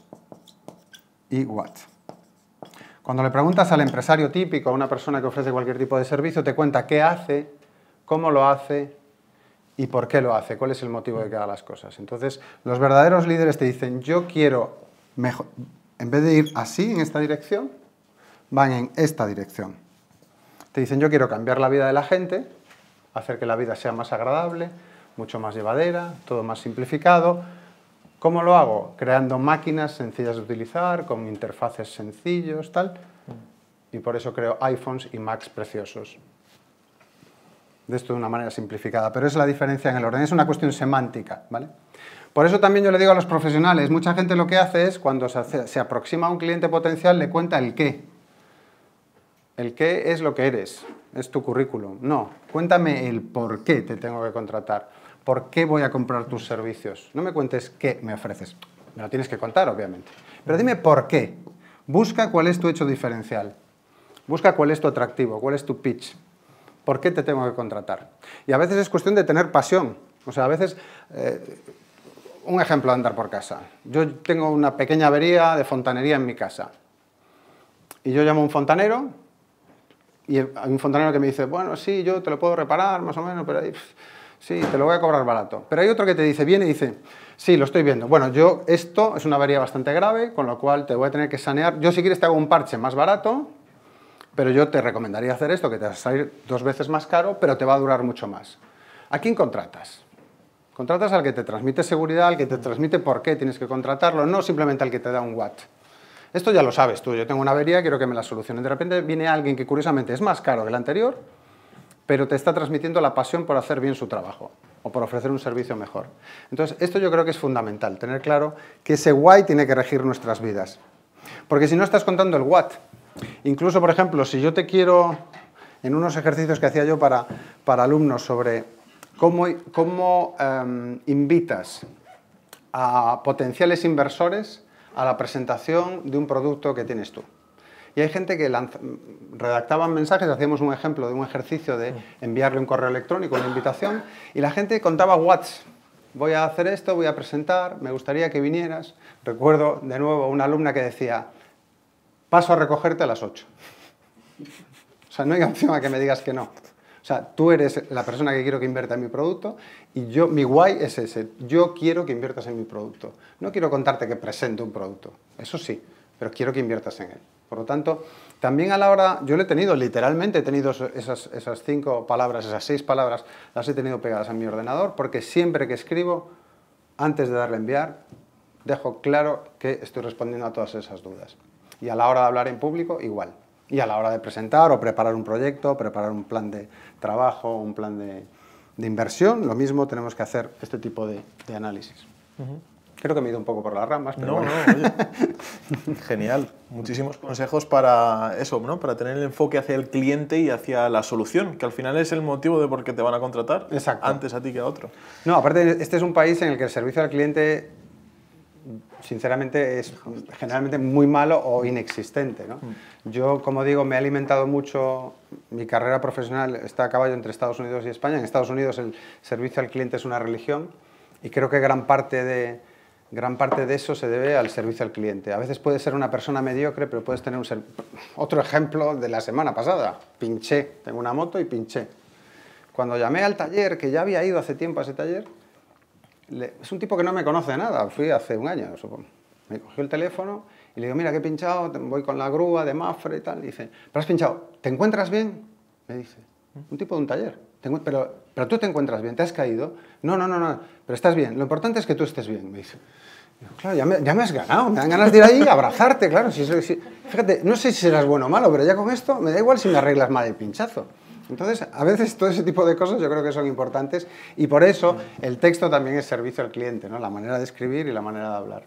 y what. Cuando le preguntas al empresario típico, a una persona que ofrece cualquier tipo de servicio, te cuenta qué hace, cómo lo hace y por qué lo hace, cuál es el motivo de que haga las cosas. Entonces, los verdaderos líderes te dicen, yo quiero, mejor, en vez de ir así, en esta dirección, van en esta dirección. Te dicen, yo quiero cambiar la vida de la gente, hacer que la vida sea más agradable, mucho más llevadera, todo más simplificado. ¿Cómo lo hago? Creando máquinas sencillas de utilizar, con interfaces sencillos, tal. Y por eso creo iPhones y Macs preciosos. De esto de una manera simplificada. Pero es la diferencia en el orden. Es una cuestión semántica, ¿vale? Por eso también yo le digo a los profesionales, mucha gente lo que hace es, cuando se, hace, se aproxima a un cliente potencial, le cuenta el qué. El qué es lo que eres, es tu currículum. No, cuéntame el por qué te tengo que contratar. ¿Por qué voy a comprar tus servicios? No me cuentes qué me ofreces. Me lo tienes que contar, obviamente. Pero dime por qué. Busca cuál es tu hecho diferencial. Busca cuál es tu atractivo, cuál es tu pitch. ¿Por qué te tengo que contratar? Y a veces es cuestión de tener pasión. O sea, a veces... Eh, un ejemplo de andar por casa. Yo tengo una pequeña avería de fontanería en mi casa. Y yo llamo a un fontanero y hay un fontanero que me dice, bueno, sí, yo te lo puedo reparar, más o menos, pero ahí... Sí, te lo voy a cobrar barato. Pero hay otro que te dice, viene y dice, sí, lo estoy viendo. Bueno, yo, esto es una avería bastante grave, con lo cual te voy a tener que sanear. Yo si quieres te hago un parche más barato, pero yo te recomendaría hacer esto, que te va a salir dos veces más caro, pero te va a durar mucho más. ¿A quién contratas? Contratas al que te transmite seguridad, al que te transmite por qué tienes que contratarlo, no simplemente al que te da un what. Esto ya lo sabes tú, yo tengo una avería, quiero que me la solucionen. De repente viene alguien que curiosamente es más caro que el anterior, pero te está transmitiendo la pasión por hacer bien su trabajo o por ofrecer un servicio mejor. Entonces, esto yo creo que es fundamental, tener claro que ese why tiene que regir nuestras vidas. Porque si no estás contando el what, incluso, por ejemplo, si yo te quiero, en unos ejercicios que hacía yo para, para alumnos sobre cómo, cómo um, invitas a potenciales inversores a la presentación de un producto que tienes tú. Y hay gente que lanza, redactaban mensajes, hacíamos un ejemplo de un ejercicio de enviarle un correo electrónico, una invitación, y la gente contaba whats. Voy a hacer esto, voy a presentar, me gustaría que vinieras. Recuerdo de nuevo una alumna que decía, paso a recogerte a las ocho. O sea, no hay opción a que me digas que no. O sea, tú eres la persona que quiero que invierta en mi producto y yo, mi why es ese. Yo quiero que inviertas en mi producto. No quiero contarte que presente un producto, eso sí, pero quiero que inviertas en él. Por lo tanto, también a la hora, yo lo he tenido, literalmente he tenido esas, esas cinco palabras, esas seis palabras, las he tenido pegadas en mi ordenador, porque siempre que escribo, antes de darle a enviar, dejo claro que estoy respondiendo a todas esas dudas. Y a la hora de hablar en público, igual. Y a la hora de presentar o preparar un proyecto, preparar un plan de trabajo, un plan de, de inversión, lo mismo tenemos que hacer este tipo de, de análisis. Uh-huh. Creo que me he ido un poco por las ramas, pero no, bueno. no, oye. Genial. Muchísimos consejos para eso, ¿no? Para tener el enfoque hacia el cliente y hacia la solución, que al final es el motivo de por qué te van a contratar. Exacto. Antes a ti que a otro. No, aparte, este es un país en el que el servicio al cliente, sinceramente, es generalmente muy malo o inexistente, ¿no? Mm. Yo, como digo, me he alimentado mucho, mi carrera profesional está a caballo entre Estados Unidos y España. En Estados Unidos el servicio al cliente es una religión y creo que gran parte de... Gran parte de eso se debe al servicio al cliente. A veces puedes ser una persona mediocre, pero puedes tener un ser... Otro ejemplo de la semana pasada. Pinché. Tengo una moto y pinché. Cuando llamé al taller, que ya había ido hace tiempo a ese taller, le... es un tipo que no me conoce de nada. Fui hace un año, supongo. Me cogió el teléfono y le digo, mira, que he pinchado, voy con la grúa de Mafre y tal. Y dice, ¿pero has pinchado? ¿Te encuentras bien? Me dice. Un tipo de un taller. Pero, pero tú te encuentras bien, ¿te has caído? No, no, no, no, pero estás bien. Lo importante es que tú estés bien, me dice. Digo, claro, ya me, ya me has ganado, me dan ganas de ir ahí a abrazarte, claro. Si, si, fíjate, no sé si serás bueno o malo, pero ya con esto me da igual si me arreglas mal el pinchazo. Entonces, a veces todo ese tipo de cosas yo creo que son importantes y por eso el texto también es servicio al cliente, ¿no? La manera de escribir y la manera de hablar.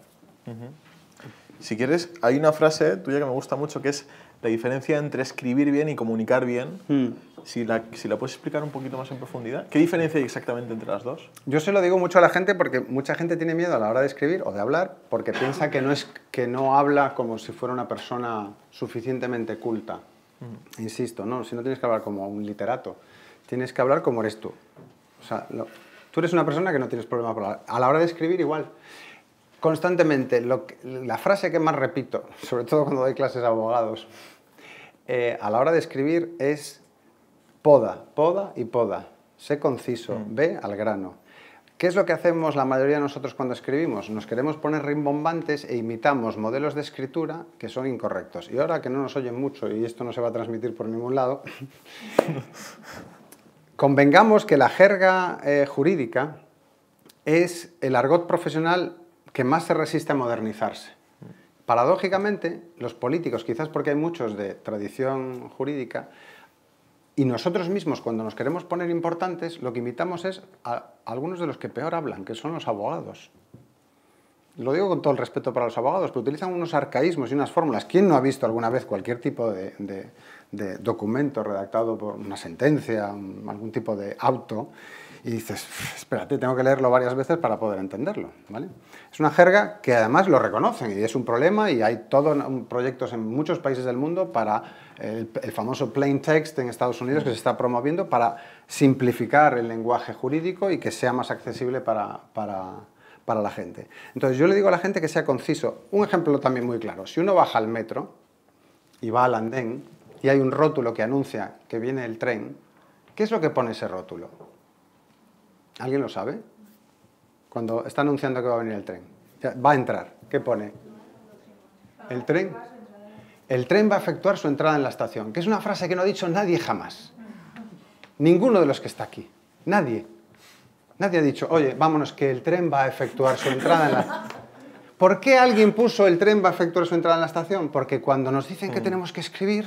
Uh-huh. Si quieres, hay una frase tuya que me gusta mucho que es la diferencia entre escribir bien y comunicar bien. Mm. Si la, si la puedes explicar un poquito más en profundidad. ¿Qué diferencia hay exactamente entre las dos? Yo se lo digo mucho a la gente porque mucha gente tiene miedo a la hora de escribir o de hablar porque piensa que no, es, que no habla como si fuera una persona suficientemente culta. Mm. Insisto, no, si no tienes que hablar como un literato, tienes que hablar como eres tú. O sea, lo, tú eres una persona que no tienes problema por hablar. A la hora de escribir igual. Constantemente, lo que, la frase que más repito, sobre todo cuando doy clases a abogados, eh, a la hora de escribir es poda, poda y poda. Sé conciso, mm. ve al grano. ¿Qué es lo que hacemos la mayoría de nosotros cuando escribimos? Nos queremos poner rimbombantes e imitamos modelos de escritura que son incorrectos. Y ahora que no nos oyen mucho y esto no se va a transmitir por ningún lado, convengamos que la jerga eh, jurídica es el argot profesional que más se resiste a modernizarse. Paradójicamente, los políticos, quizás porque hay muchos de tradición jurídica, y nosotros mismos, cuando nos queremos poner importantes, lo que imitamos es a algunos de los que peor hablan, que son los abogados. Lo digo con todo el respeto para los abogados, pero utilizan unos arcaísmos y unas fórmulas. ¿Quién no ha visto alguna vez cualquier tipo de, de, de documento redactado por una sentencia, un, algún tipo de auto? Y dices, espérate, tengo que leerlo varias veces para poder entenderlo, ¿vale? Es una jerga que además lo reconocen y es un problema y hay todos proyectos en muchos países del mundo para el, el famoso plain text en Estados Unidos que se está promoviendo para simplificar el lenguaje jurídico y que sea más accesible para, para, para la gente. Entonces yo le digo a la gente que sea conciso. Un ejemplo también muy claro, si uno baja al metro y va al andén y hay un rótulo que anuncia que viene el tren, ¿qué es lo que pone ese rótulo? ¿Alguien lo sabe? Cuando está anunciando que va a venir el tren. Ya, va a entrar. ¿Qué pone? El tren. El tren va a efectuar su entrada en la estación. Que es una frase que no ha dicho nadie jamás. Ninguno de los que está aquí. Nadie. Nadie ha dicho, oye, vámonos, que el tren va a efectuar su entrada en la... ¿Por qué alguien puso el tren va a efectuar su entrada en la estación? Porque cuando nos dicen que tenemos que escribir...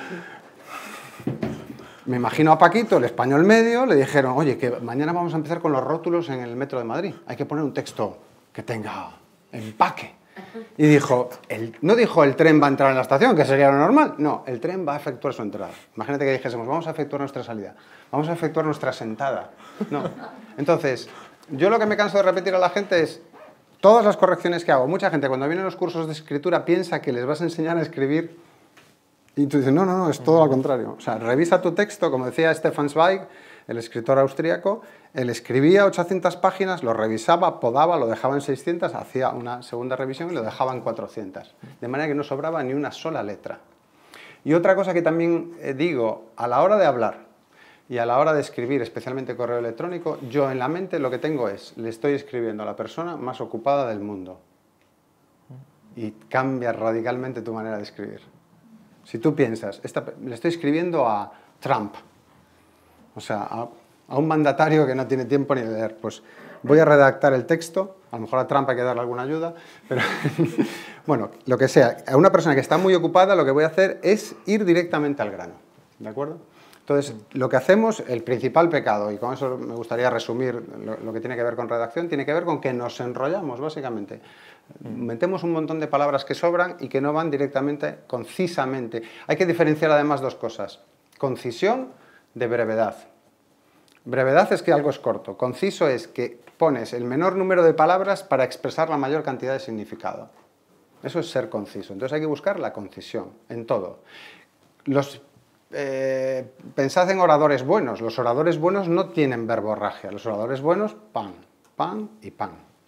Me imagino a Paquito, el español medio, le dijeron, oye, que mañana vamos a empezar con los rótulos en el metro de Madrid. Hay que poner un texto que tenga empaque. Y dijo, el, no dijo el tren va a entrar en la estación, que sería lo normal. No, el tren va a efectuar su entrada. Imagínate que dijésemos, vamos a efectuar nuestra salida, vamos a efectuar nuestra sentada. No. Entonces, yo lo que me canso de repetir a la gente es, todas las correcciones que hago, mucha gente cuando viene a los cursos de escritura piensa que les vas a enseñar a escribir. Y tú dices, no, no, no, es todo lo contrario. O sea, revisa tu texto, como decía Stefan Zweig, el escritor austríaco, él escribía ochocientas páginas, lo revisaba, podaba, lo dejaba en seiscientas, hacía una segunda revisión y lo dejaba en cuatrocientas. De manera que no sobraba ni una sola letra. Y otra cosa que también eh, digo, a la hora de hablar y a la hora de escribir, especialmente correo electrónico, yo en la mente lo que tengo es, le estoy escribiendo a la persona más ocupada del mundo. Y cambia radicalmente tu manera de escribir. Si tú piensas, esta, le estoy escribiendo a Trump, o sea, a, a un mandatario que no tiene tiempo ni de leer, pues voy a redactar el texto, a lo mejor a Trump hay que darle alguna ayuda, pero bueno, lo que sea, a una persona que está muy ocupada lo que voy a hacer es ir directamente al grano, ¿de acuerdo? Entonces, lo que hacemos, el principal pecado, y con eso me gustaría resumir lo, lo que tiene que ver con redacción, tiene que ver con que nos enrollamos, básicamente. Metemos un montón de palabras que sobran y que no van directamente, concisamente. Hay que diferenciar además dos cosas. Concisión de brevedad. Brevedad es que algo es corto. Conciso es que pones el menor número de palabras para expresar la mayor cantidad de significado. Eso es ser conciso. Entonces hay que buscar la concisión en todo. Los, eh, pensad en oradores buenos. Los oradores buenos no tienen verborragia. Los oradores buenos, pan, pan y pan.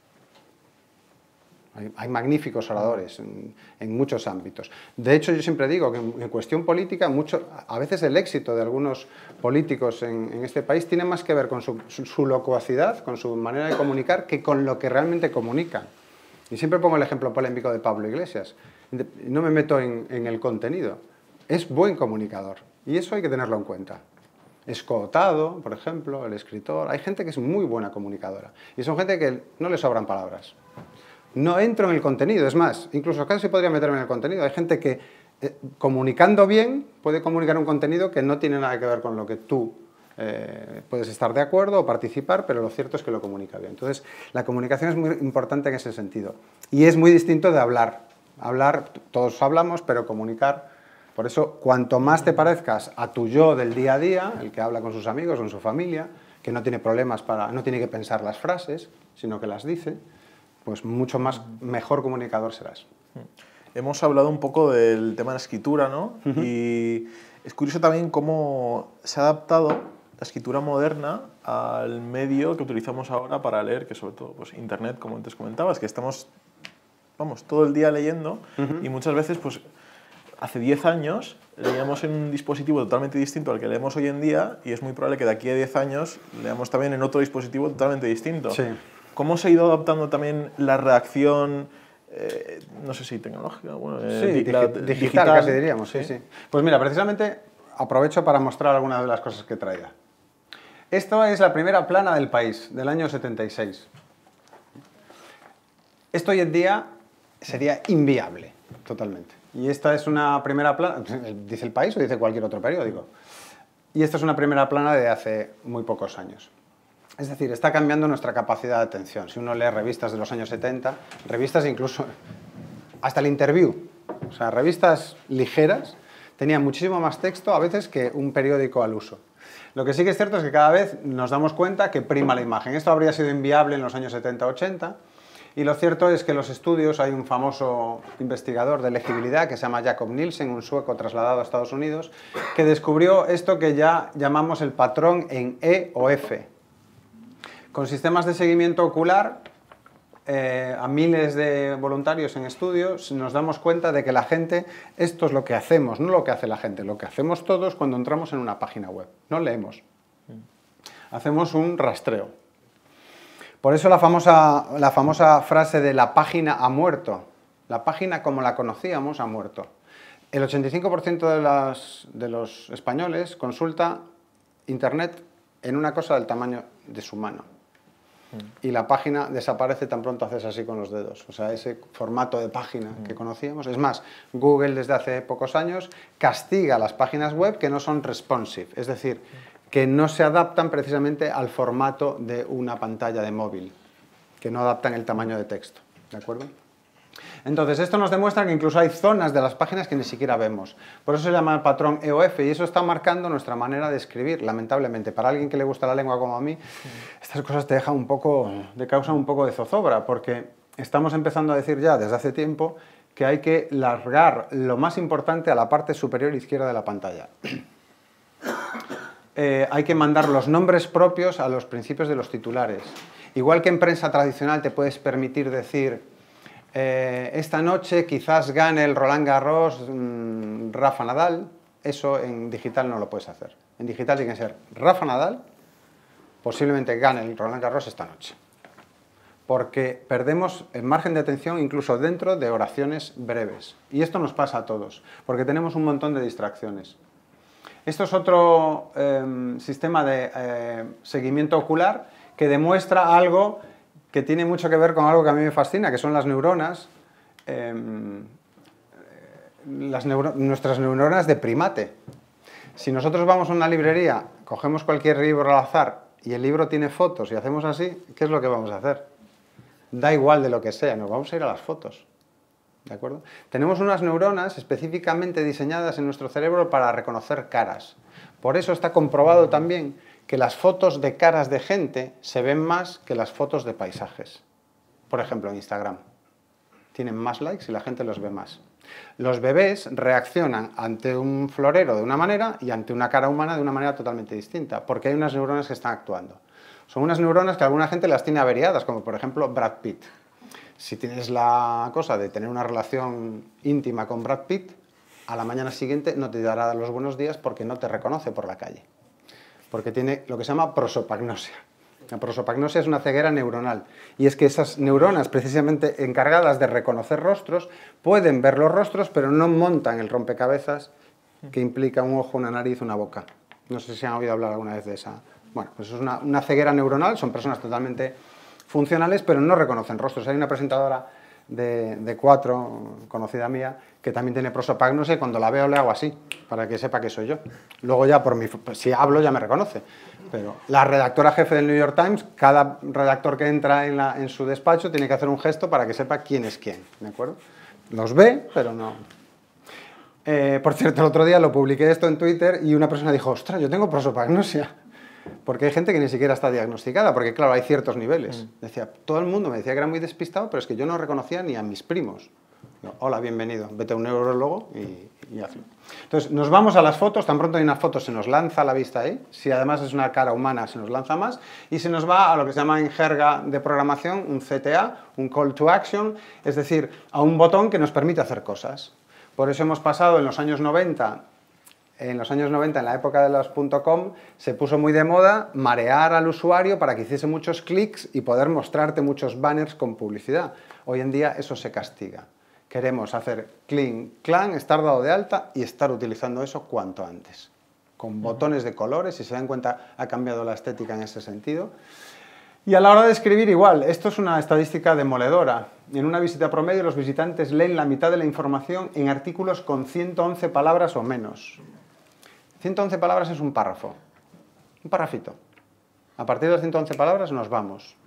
Hay, hay magníficos oradores en, en muchos ámbitos. De hecho, yo siempre digo que en, en cuestión política, mucho, a veces el éxito de algunos políticos en, en este país tiene más que ver con su, su, su locuacidad, con su manera de comunicar, que con lo que realmente comunican. Y siempre pongo el ejemplo polémico de Pablo Iglesias. No me meto en, en el contenido. Es buen comunicador. Y eso hay que tenerlo en cuenta. Es Cootado, por ejemplo, el escritor. Hay gente que es muy buena comunicadora. Y son gente que no le sobran palabras. No entro en el contenido, es más, incluso casi podría meterme en el contenido. Hay gente que, eh, comunicando bien, puede comunicar un contenido que no tiene nada que ver con lo que tú eh, puedes estar de acuerdo o participar, pero lo cierto es que lo comunica bien. Entonces, la comunicación es muy importante en ese sentido. Y es muy distinto de hablar. Hablar, todos hablamos, pero comunicar. Por eso, cuanto más te parezcas a tu yo del día a día, el que habla con sus amigos, con su familia, que no tiene problemas para, no tiene que pensar las frases, sino que las dice, pues mucho más mejor comunicador serás. Hemos hablado un poco del tema de la escritura, ¿no? Uh-huh. Y es curioso también cómo se ha adaptado la escritura moderna al medio que utilizamos ahora para leer, que sobre todo pues, Internet, como antes comentabas, que estamos vamos, todo el día leyendo uh-huh. y muchas veces, pues, hace diez años leíamos en un dispositivo totalmente distinto al que leemos hoy en día y es muy probable que de aquí a diez años leamos también en otro dispositivo totalmente distinto. Sí. ¿Cómo se ha ido adaptando también la redacción, eh, no sé si tecnológica, bueno, eh, sí, di digi la, digital, digital, casi diríamos, sí, sí. sí. Pues mira, precisamente aprovecho para mostrar algunas de las cosas que traía. Esto es la primera plana del país, del año setenta y seis. Esto hoy en día sería inviable, totalmente. Y esta es una primera plana, dice El País o dice cualquier otro periódico. Y esta es una primera plana de hace muy pocos años. Es decir, está cambiando nuestra capacidad de atención. Si uno lee revistas de los años setenta, revistas incluso hasta el Interview, o sea, revistas ligeras, tenían muchísimo más texto a veces que un periódico al uso. Lo que sí que es cierto es que cada vez nos damos cuenta que prima la imagen. Esto habría sido inviable en los años setenta ochenta. Y lo cierto es que los estudios, hay un famoso investigador de legibilidad que se llama Jakob Nielsen, un sueco trasladado a Estados Unidos, que descubrió esto que ya llamamos el patrón en E o F. Con sistemas de seguimiento ocular, eh, a miles de voluntarios en estudios, nos damos cuenta de que la gente, esto es lo que hacemos, no lo que hace la gente, lo que hacemos todos cuando entramos en una página web. No leemos. Hacemos un rastreo. Por eso la famosa, la famosa frase de la página ha muerto. La página como la conocíamos ha muerto. El ochenta y cinco por ciento de, las, de los españoles consulta Internet en una cosa del tamaño de su mano. Y la página desaparece tan pronto haces así con los dedos. O sea, ese formato de página que conocíamos. Es más, Google desde hace pocos años castiga las páginas web que no son responsive. Es decir, que no se adaptan precisamente al formato de una pantalla de móvil, que no adaptan el tamaño de texto, ¿de acuerdo? Entonces, esto nos demuestra que incluso hay zonas de las páginas que ni siquiera vemos. Por eso se llama el patrón E O F, y eso está marcando nuestra manera de escribir, lamentablemente. Para alguien que le gusta la lengua como a mí, estas cosas te dejan un poco, te causan un poco de zozobra, porque estamos empezando a decir ya desde hace tiempo que hay que largar lo más importante a la parte superior izquierda de la pantalla. Eh, hay que mandar los nombres propios a los principios de los titulares. Igual que en prensa tradicional te puedes permitir decir eh, esta noche quizás gane el Roland Garros mmm, Rafa Nadal, eso en digital no lo puedes hacer. En digital tiene que ser Rafa Nadal, posiblemente gane el Roland Garros esta noche. Porque perdemos el margen de atención incluso dentro de oraciones breves. Y esto nos pasa a todos, porque tenemos un montón de distracciones. Esto es otro eh, sistema de eh, seguimiento ocular que demuestra algo que tiene mucho que ver con algo que a mí me fascina, que son las neuronas, eh, las neuro nuestras neuronas de primate. Si nosotros vamos a una librería, cogemos cualquier libro al azar y el libro tiene fotos y hacemos así, ¿qué es lo que vamos a hacer? Da igual de lo que sea, nos vamos a ir a las fotos. ¿De acuerdo? Tenemos unas neuronas específicamente diseñadas en nuestro cerebro para reconocer caras. Por eso está comprobado también que las fotos de caras de gente se ven más que las fotos de paisajes. Por ejemplo, en Instagram. Tienen más likes y la gente los ve más. Los bebés reaccionan ante un florero de una manera y ante una cara humana de una manera totalmente distinta, porque hay unas neuronas que están actuando. Son unas neuronas que alguna gente las tiene averiadas, como por ejemplo Brad Pitt. Si tienes la cosa de tener una relación íntima con Brad Pitt, a la mañana siguiente no te dará los buenos días porque no te reconoce por la calle. Porque tiene lo que se llama prosopagnosia. La prosopagnosia es una ceguera neuronal. Y es que esas neuronas, precisamente encargadas de reconocer rostros, pueden ver los rostros, pero no montan el rompecabezas que implica un ojo, una nariz, una boca. No sé si han oído hablar alguna vez de esa. Bueno, pues es una, una ceguera neuronal, son personas totalmente funcionales, pero no reconocen rostros. Hay una presentadora de, de cuatro, conocida mía, que también tiene prosopagnosia y cuando la veo le hago así, para que sepa que soy yo. Luego ya, por mi, si hablo, ya me reconoce. Pero la redactora jefe del New York Times, cada redactor que entra en, la, en su despacho tiene que hacer un gesto para que sepa quién es quién, ¿de acuerdo? Los ve, pero no. Eh, por cierto, el otro día lo publiqué esto en Twitter y una persona dijo, ostras, yo tengo prosopagnosia. Porque hay gente que ni siquiera está diagnosticada, porque claro, hay ciertos niveles. Mm. Decía, todo el mundo me decía que era muy despistado, pero es que yo no reconocía ni a mis primos. Hola, bienvenido, vete a un neurólogo y, y hazlo. Entonces, nos vamos a las fotos, tan pronto hay una foto se nos lanza a la vista ahí, si además es una cara humana se nos lanza más, y se nos va a lo que se llama en jerga de programación un C T A, un Call to Action, es decir, a un botón que nos permite hacer cosas. Por eso hemos pasado en los años noventa, en los años noventa, en la época de los .com, se puso muy de moda marear al usuario para que hiciese muchos clics y poder mostrarte muchos banners con publicidad. Hoy en día eso se castiga. Queremos hacer clean, clan, estar dado de alta y estar utilizando eso cuanto antes. Con botones de colores, si se dan cuenta, ha cambiado la estética en ese sentido. Y a la hora de escribir igual, esto es una estadística demoledora. En una visita promedio los visitantes leen la mitad de la información en artículos con ciento once palabras o menos. ciento once palabras es un párrafo, un parrafito. A partir de las ciento once palabras nos vamos.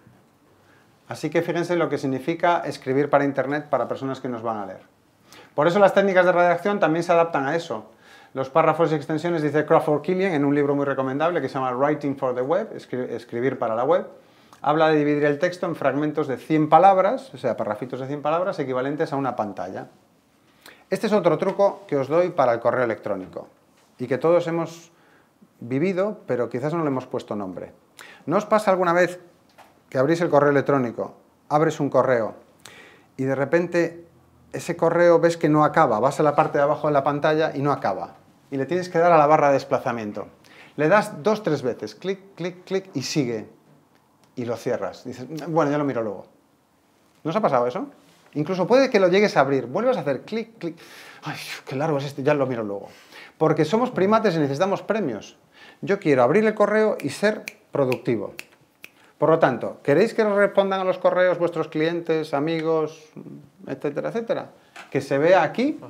Así que fíjense lo que significa escribir para Internet para personas que nos van a leer. Por eso las técnicas de redacción también se adaptan a eso. Los párrafos y extensiones, dice Crawford Killian en un libro muy recomendable que se llama Writing for the Web, escribir para la web, habla de dividir el texto en fragmentos de cien palabras, o sea, párrafitos de cien palabras equivalentes a una pantalla. Este es otro truco que os doy para el correo electrónico y que todos hemos vivido, pero quizás no le hemos puesto nombre. ¿No os pasa alguna vez que abrís el correo electrónico, abres un correo y de repente ese correo ves que no acaba, vas a la parte de abajo de la pantalla y no acaba, y le tienes que dar a la barra de desplazamiento? Le das dos, tres veces, clic, clic, clic, y sigue, y lo cierras. Dices, bueno, ya lo miro luego. ¿No os ha pasado eso? Incluso puede que lo llegues a abrir, vuelvas a hacer clic, clic, ay, qué largo es este, ya lo miro luego. Porque somos primates y necesitamos premios. Yo quiero abrir el correo y ser productivo. Por lo tanto, ¿queréis que os respondan a los correos vuestros clientes, amigos, etcétera, etcétera? Que se vea aquí,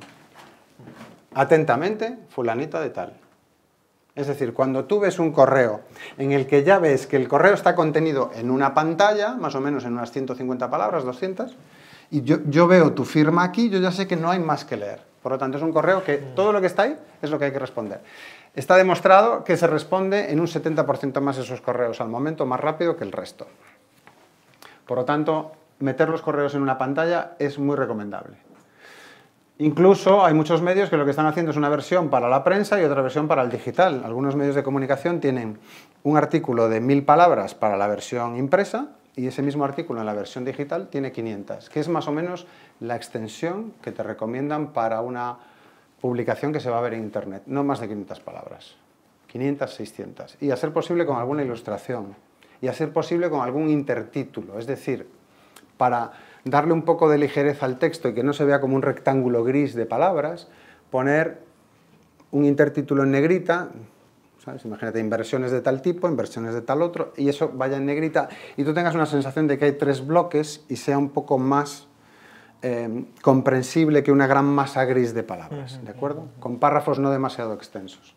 atentamente, fulanita de tal. Es decir, cuando tú ves un correo en el que ya ves que el correo está contenido en una pantalla, más o menos en unas ciento cincuenta palabras, doscientas, y yo, yo veo tu firma aquí, yo ya sé que no hay más que leer. Por lo tanto, es un correo que todo lo que está ahí es lo que hay que responder. Está demostrado que se responde en un setenta por ciento más esos correos al momento, más rápido que el resto. Por lo tanto, meter los correos en una pantalla es muy recomendable. Incluso hay muchos medios que lo que están haciendo es una versión para la prensa y otra versión para el digital. Algunos medios de comunicación tienen un artículo de mil palabras para la versión impresa y ese mismo artículo en la versión digital tiene quinientas, que es más o menos la extensión que te recomiendan para una publicación que se va a ver en Internet, no más de quinientas palabras, quinientas, seiscientas, y a ser posible con alguna ilustración, y a ser posible con algún intertítulo, es decir, para darle un poco de ligereza al texto y que no se vea como un rectángulo gris de palabras, poner un intertítulo en negrita, ¿sabes? Imagínate, inversiones de tal tipo, inversiones de tal otro, y eso vaya en negrita, y tú tengas una sensación de que hay tres bloques y sea un poco más Eh, comprensible que una gran masa gris de palabras, ¿de acuerdo? Con párrafos no demasiado extensos.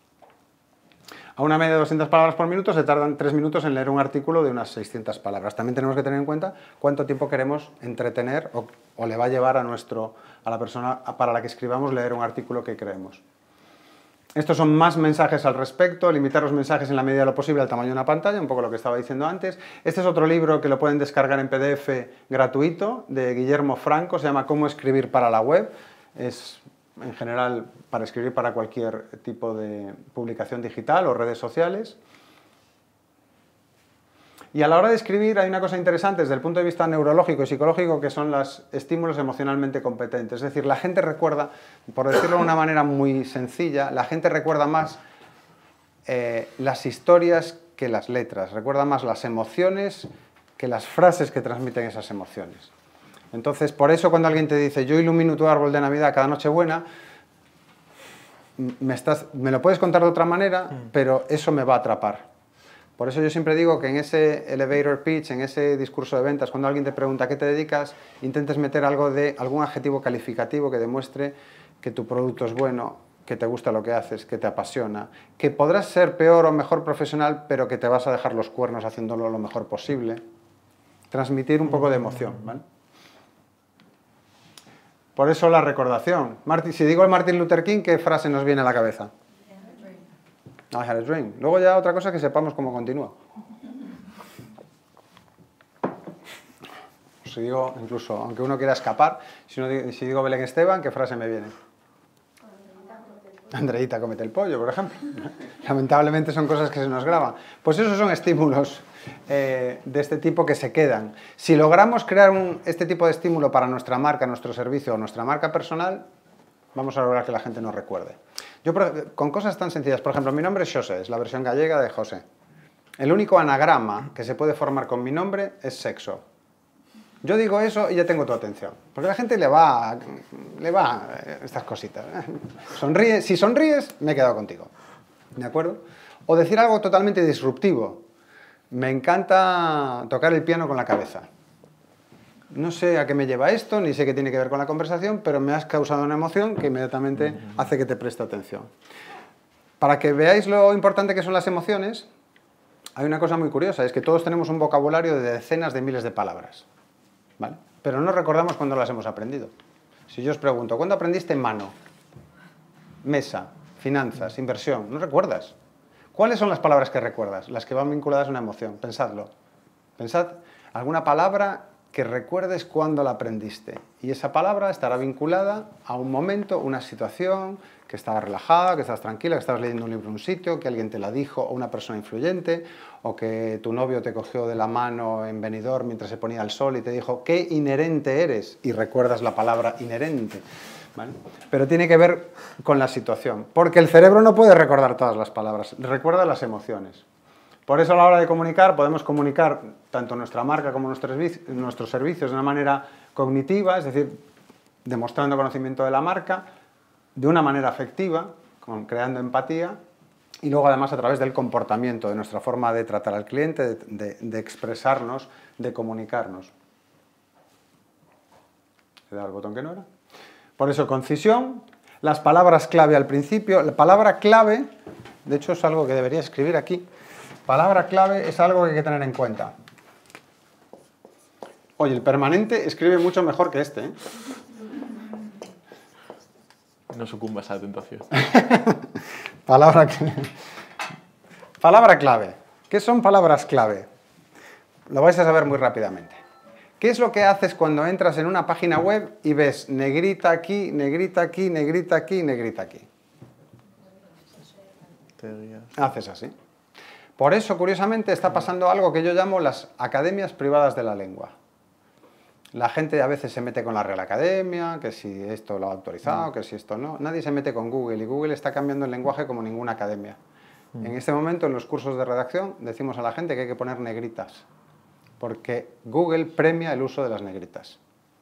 A una media de doscientas palabras por minuto se tardan tres minutos en leer un artículo de unas seiscientas palabras. También tenemos que tener en cuenta cuánto tiempo queremos entretener o, o le va a llevar a, nuestro, a la persona para la que escribamos leer un artículo que creemos. Estos son más mensajes al respecto, limitar los mensajes en la medida de lo posible al tamaño de una pantalla, un poco lo que estaba diciendo antes. Este es otro libro que lo pueden descargar en P D F gratuito, de Guillermo Franco, se llama Cómo escribir para la web. Es, en general, para escribir para cualquier tipo de publicación digital o redes sociales. Y a la hora de escribir hay una cosa interesante desde el punto de vista neurológico y psicológico, que son los estímulos emocionalmente competentes. Es decir, la gente recuerda, por decirlo de una manera muy sencilla, la gente recuerda más eh, las historias que las letras, recuerda más las emociones que las frases que transmiten esas emociones. Entonces, por eso cuando alguien te dice yo ilumino tu árbol de Navidad cada Nochebuena, me, estás, me lo puedes contar de otra manera, pero eso me va a atrapar. Por eso yo siempre digo que en ese elevator pitch, en ese discurso de ventas, cuando alguien te pregunta a qué te dedicas, intentes meter algo de algún adjetivo calificativo que demuestre que tu producto es bueno, que te gusta lo que haces, que te apasiona, que podrás ser peor o mejor profesional, pero que te vas a dejar los cuernos haciéndolo lo mejor posible. Transmitir un poco de emoción, ¿vale? Por eso la recordación. Martin, si digo el Martin Luther King, ¿qué frase nos viene a la cabeza? I had a dream. Luego ya otra cosa que sepamos cómo continúa. Si digo, incluso, aunque uno quiera escapar, si, uno, si digo Belén Esteban, ¿qué frase me viene? Andreita, cómete el pollo, por ejemplo. Lamentablemente son cosas que se nos graban. Pues esos son estímulos eh, de este tipo que se quedan. Si logramos crear un, este tipo de estímulo para nuestra marca, nuestro servicio o nuestra marca personal, vamos a lograr que la gente nos recuerde. Yo, con cosas tan sencillas, por ejemplo, mi nombre es Xosé, es la versión gallega de José. El único anagrama que se puede formar con mi nombre es sexo. Yo digo eso y ya tengo tu atención. Porque a la gente le va, le va estas cositas. Sonríe, si sonríes, me he quedado contigo. ¿De acuerdo? O decir algo totalmente disruptivo. Me encanta tocar el piano con la cabeza. No sé a qué me lleva esto, ni sé qué tiene que ver con la conversación, pero me has causado una emoción que inmediatamente hace que te preste atención. Para que veáis lo importante que son las emociones, hay una cosa muy curiosa, es que todos tenemos un vocabulario de decenas de miles de palabras. ¿Vale? Pero no recordamos cuándo las hemos aprendido. Si yo os pregunto, ¿cuándo aprendiste mano? Mesa, finanzas, inversión. ¿No recuerdas? ¿Cuáles son las palabras que recuerdas? Las que van vinculadas a una emoción. Pensadlo. Pensad alguna palabra que recuerdes cuándo la aprendiste. Y esa palabra estará vinculada a un momento, una situación, que estabas relajada, que estabas tranquila, que estabas leyendo un libro en un sitio, que alguien te la dijo, o una persona influyente, o que tu novio te cogió de la mano en Benidorm mientras se ponía el sol y te dijo, qué inherente eres, y recuerdas la palabra inherente. ¿Vale? Pero tiene que ver con la situación, porque el cerebro no puede recordar todas las palabras, recuerda las emociones. Por eso a la hora de comunicar, podemos comunicar tanto nuestra marca como nuestros, nuestros servicios de una manera cognitiva, es decir, demostrando conocimiento de la marca, de una manera afectiva, con, creando empatía, y luego además a través del comportamiento, de nuestra forma de tratar al cliente, de, de, de expresarnos, de comunicarnos. ¿Le da el botón que no era? Por eso, concisión, las palabras clave al principio. La palabra clave, de hecho es algo que debería escribir aquí, palabra clave es algo que hay que tener en cuenta. Oye, el permanente escribe mucho mejor que este, ¿eh? No sucumbas a la tentación. Palabra clave. Palabra clave. ¿Qué son palabras clave? Lo vais a saber muy rápidamente. ¿Qué es lo que haces cuando entras en una página web y ves negrita aquí, negrita aquí, negrita aquí, negrita aquí? Haces así. Por eso, curiosamente, está pasando algo que yo llamo las academias privadas de la lengua. La gente a veces se mete con la Real Academia, que si esto lo ha autorizado, que si esto no. Nadie se mete con Google y Google está cambiando el lenguaje como ninguna academia. Mm. En este momento, en los cursos de redacción, decimos a la gente que hay que poner negritas, porque Google premia el uso de las negritas.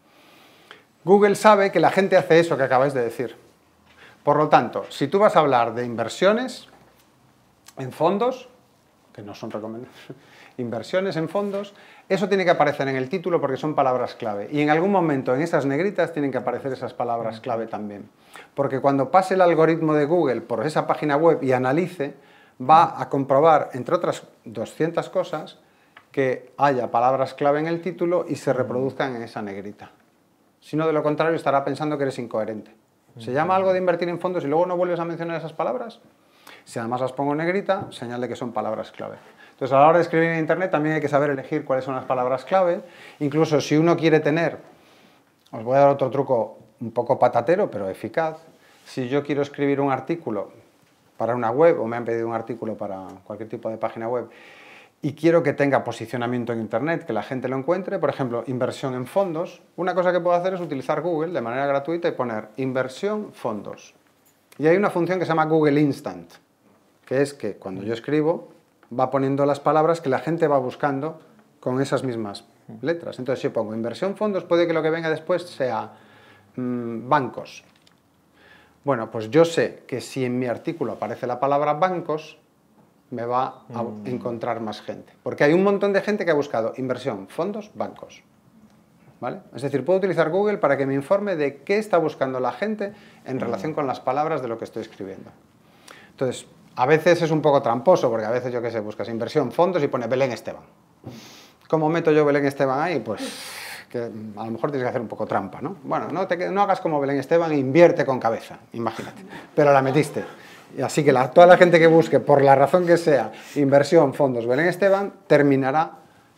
Google sabe que la gente hace eso que acabáis de decir. Por lo tanto, si tú vas a hablar de inversiones en fondos, que no son recomendables, inversiones en fondos, eso tiene que aparecer en el título porque son palabras clave. Y en algún momento en esas negritas tienen que aparecer esas palabras clave también. Porque cuando pase el algoritmo de Google por esa página web y analice, va a comprobar, entre otras doscientas cosas, que haya palabras clave en el título y se reproduzcan en esa negrita. Si no, de lo contrario, estará pensando que eres incoherente. ¿Se llama algo de invertir en fondos y luego no vuelves a mencionar esas palabras? Si además las pongo en negrita, señal de que son palabras clave. Entonces, a la hora de escribir en Internet también hay que saber elegir cuáles son las palabras clave. Incluso si uno quiere tener, os voy a dar otro truco un poco patatero, pero eficaz. Si yo quiero escribir un artículo para una web, o me han pedido un artículo para cualquier tipo de página web, y quiero que tenga posicionamiento en Internet, que la gente lo encuentre, por ejemplo, inversión en fondos, una cosa que puedo hacer es utilizar Google de manera gratuita y poner inversión fondos. Y hay una función que se llama Google Instant, que es que cuando yo escribo, va poniendo las palabras que la gente va buscando con esas mismas letras. Entonces, si yo pongo inversión fondos, puede que lo que venga después sea mmm, bancos. Bueno, pues yo sé que si en mi artículo aparece la palabra bancos, me va a mm. encontrar más gente. Porque hay un montón de gente que ha buscado inversión, fondos, bancos. ¿Vale? Es decir, puedo utilizar Google para que me informe de qué está buscando la gente en mm. relación con las palabras de lo que estoy escribiendo. Entonces, a veces es un poco tramposo, porque a veces, yo qué sé, buscas inversión, fondos y pone Belén Esteban. ¿Cómo meto yo Belén Esteban ahí? Pues que a lo mejor tienes que hacer un poco trampa, ¿no? Bueno, no, te, no hagas como Belén Esteban e invierte con cabeza, imagínate. Pero la metiste. Y así que la, toda la gente que busque, por la razón que sea, inversión, fondos, Belén Esteban, terminará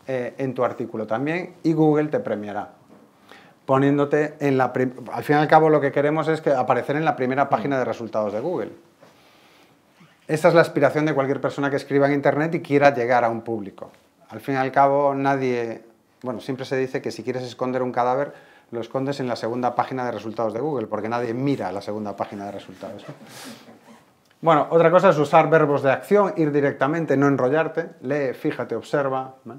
eh, en tu artículo también y Google te premiará. Poniéndote en la... Al fin y al cabo lo que queremos es que aparecer en la primera página de resultados de Google. Esa es la aspiración de cualquier persona que escriba en Internet y quiera llegar a un público. Al fin y al cabo nadie... Bueno, siempre se dice que si quieres esconder un cadáver, lo escondes en la segunda página de resultados de Google, porque nadie mira la segunda página de resultados. Bueno, otra cosa es usar verbos de acción, ir directamente, no enrollarte, lee, fíjate, observa, ¿vale?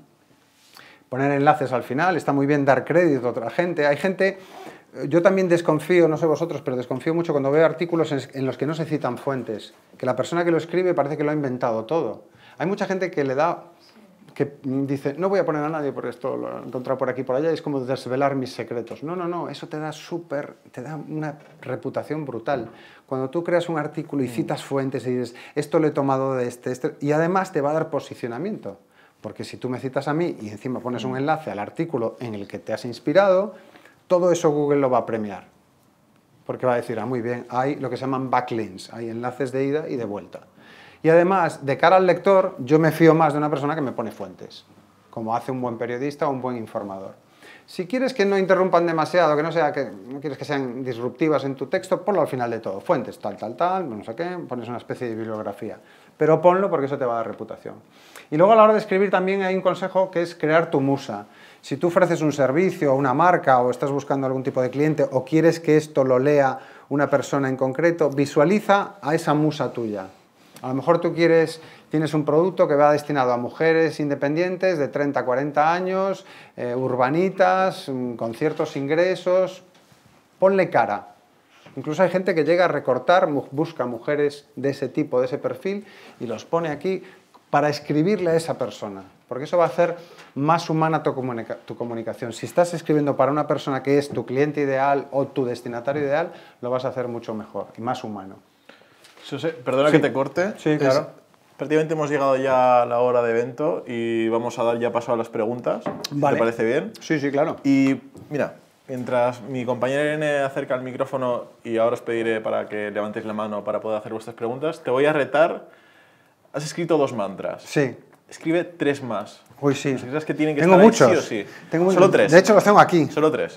Poner enlaces al final, está muy bien dar crédito a otra gente. Hay gente, yo también desconfío, no sé vosotros, pero desconfío mucho cuando veo artículos en los que no se citan fuentes, que la persona que lo escribe parece que lo ha inventado todo. Hay mucha gente que le da, que dice, no voy a poner a nadie porque esto lo he encontrado por aquí y por allá, y es como desvelar mis secretos. No, no, no, eso te da súper, te da una reputación brutal. Cuando tú creas un artículo y citas fuentes y dices, esto lo he tomado de este, este, y además te va a dar posicionamiento. Porque si tú me citas a mí y encima pones un enlace al artículo en el que te has inspirado, todo eso Google lo va a premiar. Porque va a decir, ah, muy bien, hay lo que se llaman backlinks, hay enlaces de ida y de vuelta. Y además, de cara al lector, yo me fío más de una persona que me pone fuentes, como hace un buen periodista o un buen informador. Si quieres que no interrumpan demasiado, que no sea que no quieres que sean disruptivas en tu texto, ponlo al final de todo. Fuentes, tal, tal, tal, no sé qué, pones una especie de bibliografía. Pero ponlo porque eso te va a dar reputación. Y luego a la hora de escribir también hay un consejo que es crear tu musa. Si tú ofreces un servicio a una marca o estás buscando algún tipo de cliente o quieres que esto lo lea una persona en concreto, visualiza a esa musa tuya. A lo mejor tú quieres, tienes un producto que va destinado a mujeres independientes de treinta a cuarenta años, eh, urbanitas, con ciertos ingresos. Ponle cara. Incluso hay gente que llega a recortar, busca mujeres de ese tipo, de ese perfil, y los pone aquí para escribirle a esa persona. Porque eso va a hacer más humana tu, comunica tu comunicación. Si estás escribiendo para una persona que es tu cliente ideal o tu destinatario ideal, lo vas a hacer mucho mejor y más humano. José, perdona sí. que te corte. Sí, claro. Es, prácticamente hemos llegado ya a la hora de evento y vamos a dar ya paso a las preguntas. Vale. ¿Te parece bien? Sí, sí, claro. Y mira, mientras mi compañera Irene acerca el micrófono y ahora os pediré para que levantéis la mano para poder hacer vuestras preguntas, te voy a retar. Has escrito dos mantras. Sí. Escribe tres más. Uy, sí. Las que tienen que tengo estar muchos. Ahí, sí o sí. Tengo Solo tres. De hecho, los tengo aquí. Solo tres.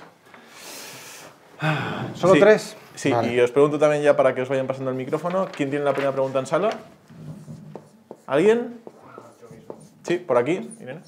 ¿Solo sí. tres? Sí, vale. Y os pregunto también ya para que os vayan pasando el micrófono. ¿Quién tiene la primera pregunta en sala? ¿Alguien? Sí, por aquí. Irene.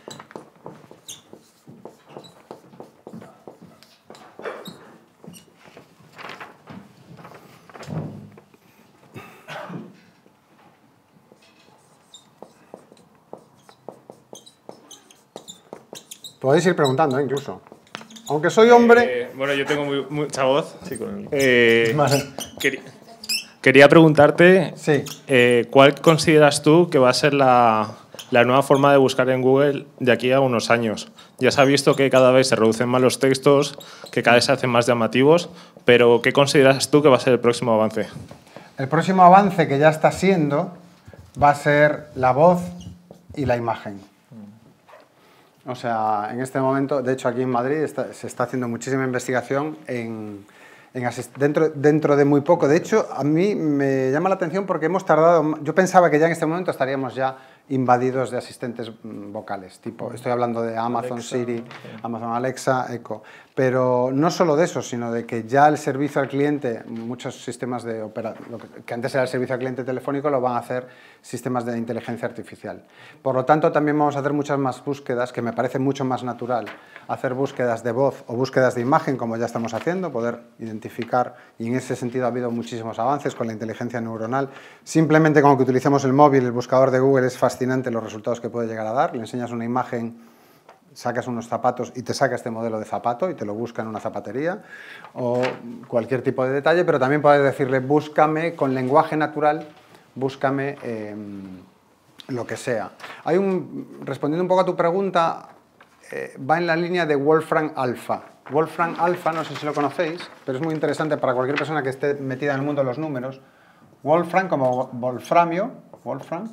Podéis ir preguntando, ¿eh? Incluso. Aunque soy hombre... Eh, bueno, yo tengo muy, mucha voz. Sí, con el... Eh, Vale. quería, quería preguntarte, Sí. eh, ¿cuál consideras tú que va a ser la, la nueva forma de buscar en Google de aquí a unos años? Ya se ha visto que cada vez se reducen más los textos, que cada vez se hacen más llamativos, pero ¿qué consideras tú que va a ser el próximo avance? El próximo avance que ya está siendo va a ser la voz y la imagen. O sea, en este momento, de hecho aquí en Madrid está, se está haciendo muchísima investigación en, en dentro, dentro de muy poco. De hecho, a mí me llama la atención porque hemos tardado, yo pensaba que ya en este momento estaríamos ya invadidos de asistentes vocales, tipo, estoy hablando de Amazon Alexa, Siri, sí. Amazon Alexa, Echo, pero no solo de eso, sino de que ya el servicio al cliente, muchos sistemas de operación, que, que antes era el servicio al cliente telefónico, lo van a hacer sistemas de inteligencia artificial. Por lo tanto, también vamos a hacer muchas más búsquedas, que me parece mucho más natural hacer búsquedas de voz o búsquedas de imagen, como ya estamos haciendo, poder identificar, y en ese sentido ha habido muchísimos avances con la inteligencia neuronal. Simplemente con que utilicemos el móvil, el buscador de Google, es fascinante los resultados que puede llegar a dar. Le enseñas una imagen, sacas unos zapatos y te saca este modelo de zapato y te lo busca en una zapatería, o cualquier tipo de detalle, pero también puedes decirle, búscame con lenguaje natural, búscame eh, lo que sea. Hay un, respondiendo un poco a tu pregunta, eh, va en la línea de Wolfram Alpha. Wolfram Alpha, no sé si lo conocéis, pero es muy interesante para cualquier persona que esté metida en el mundo de los números. Wolfram como wolframio, Wolfram,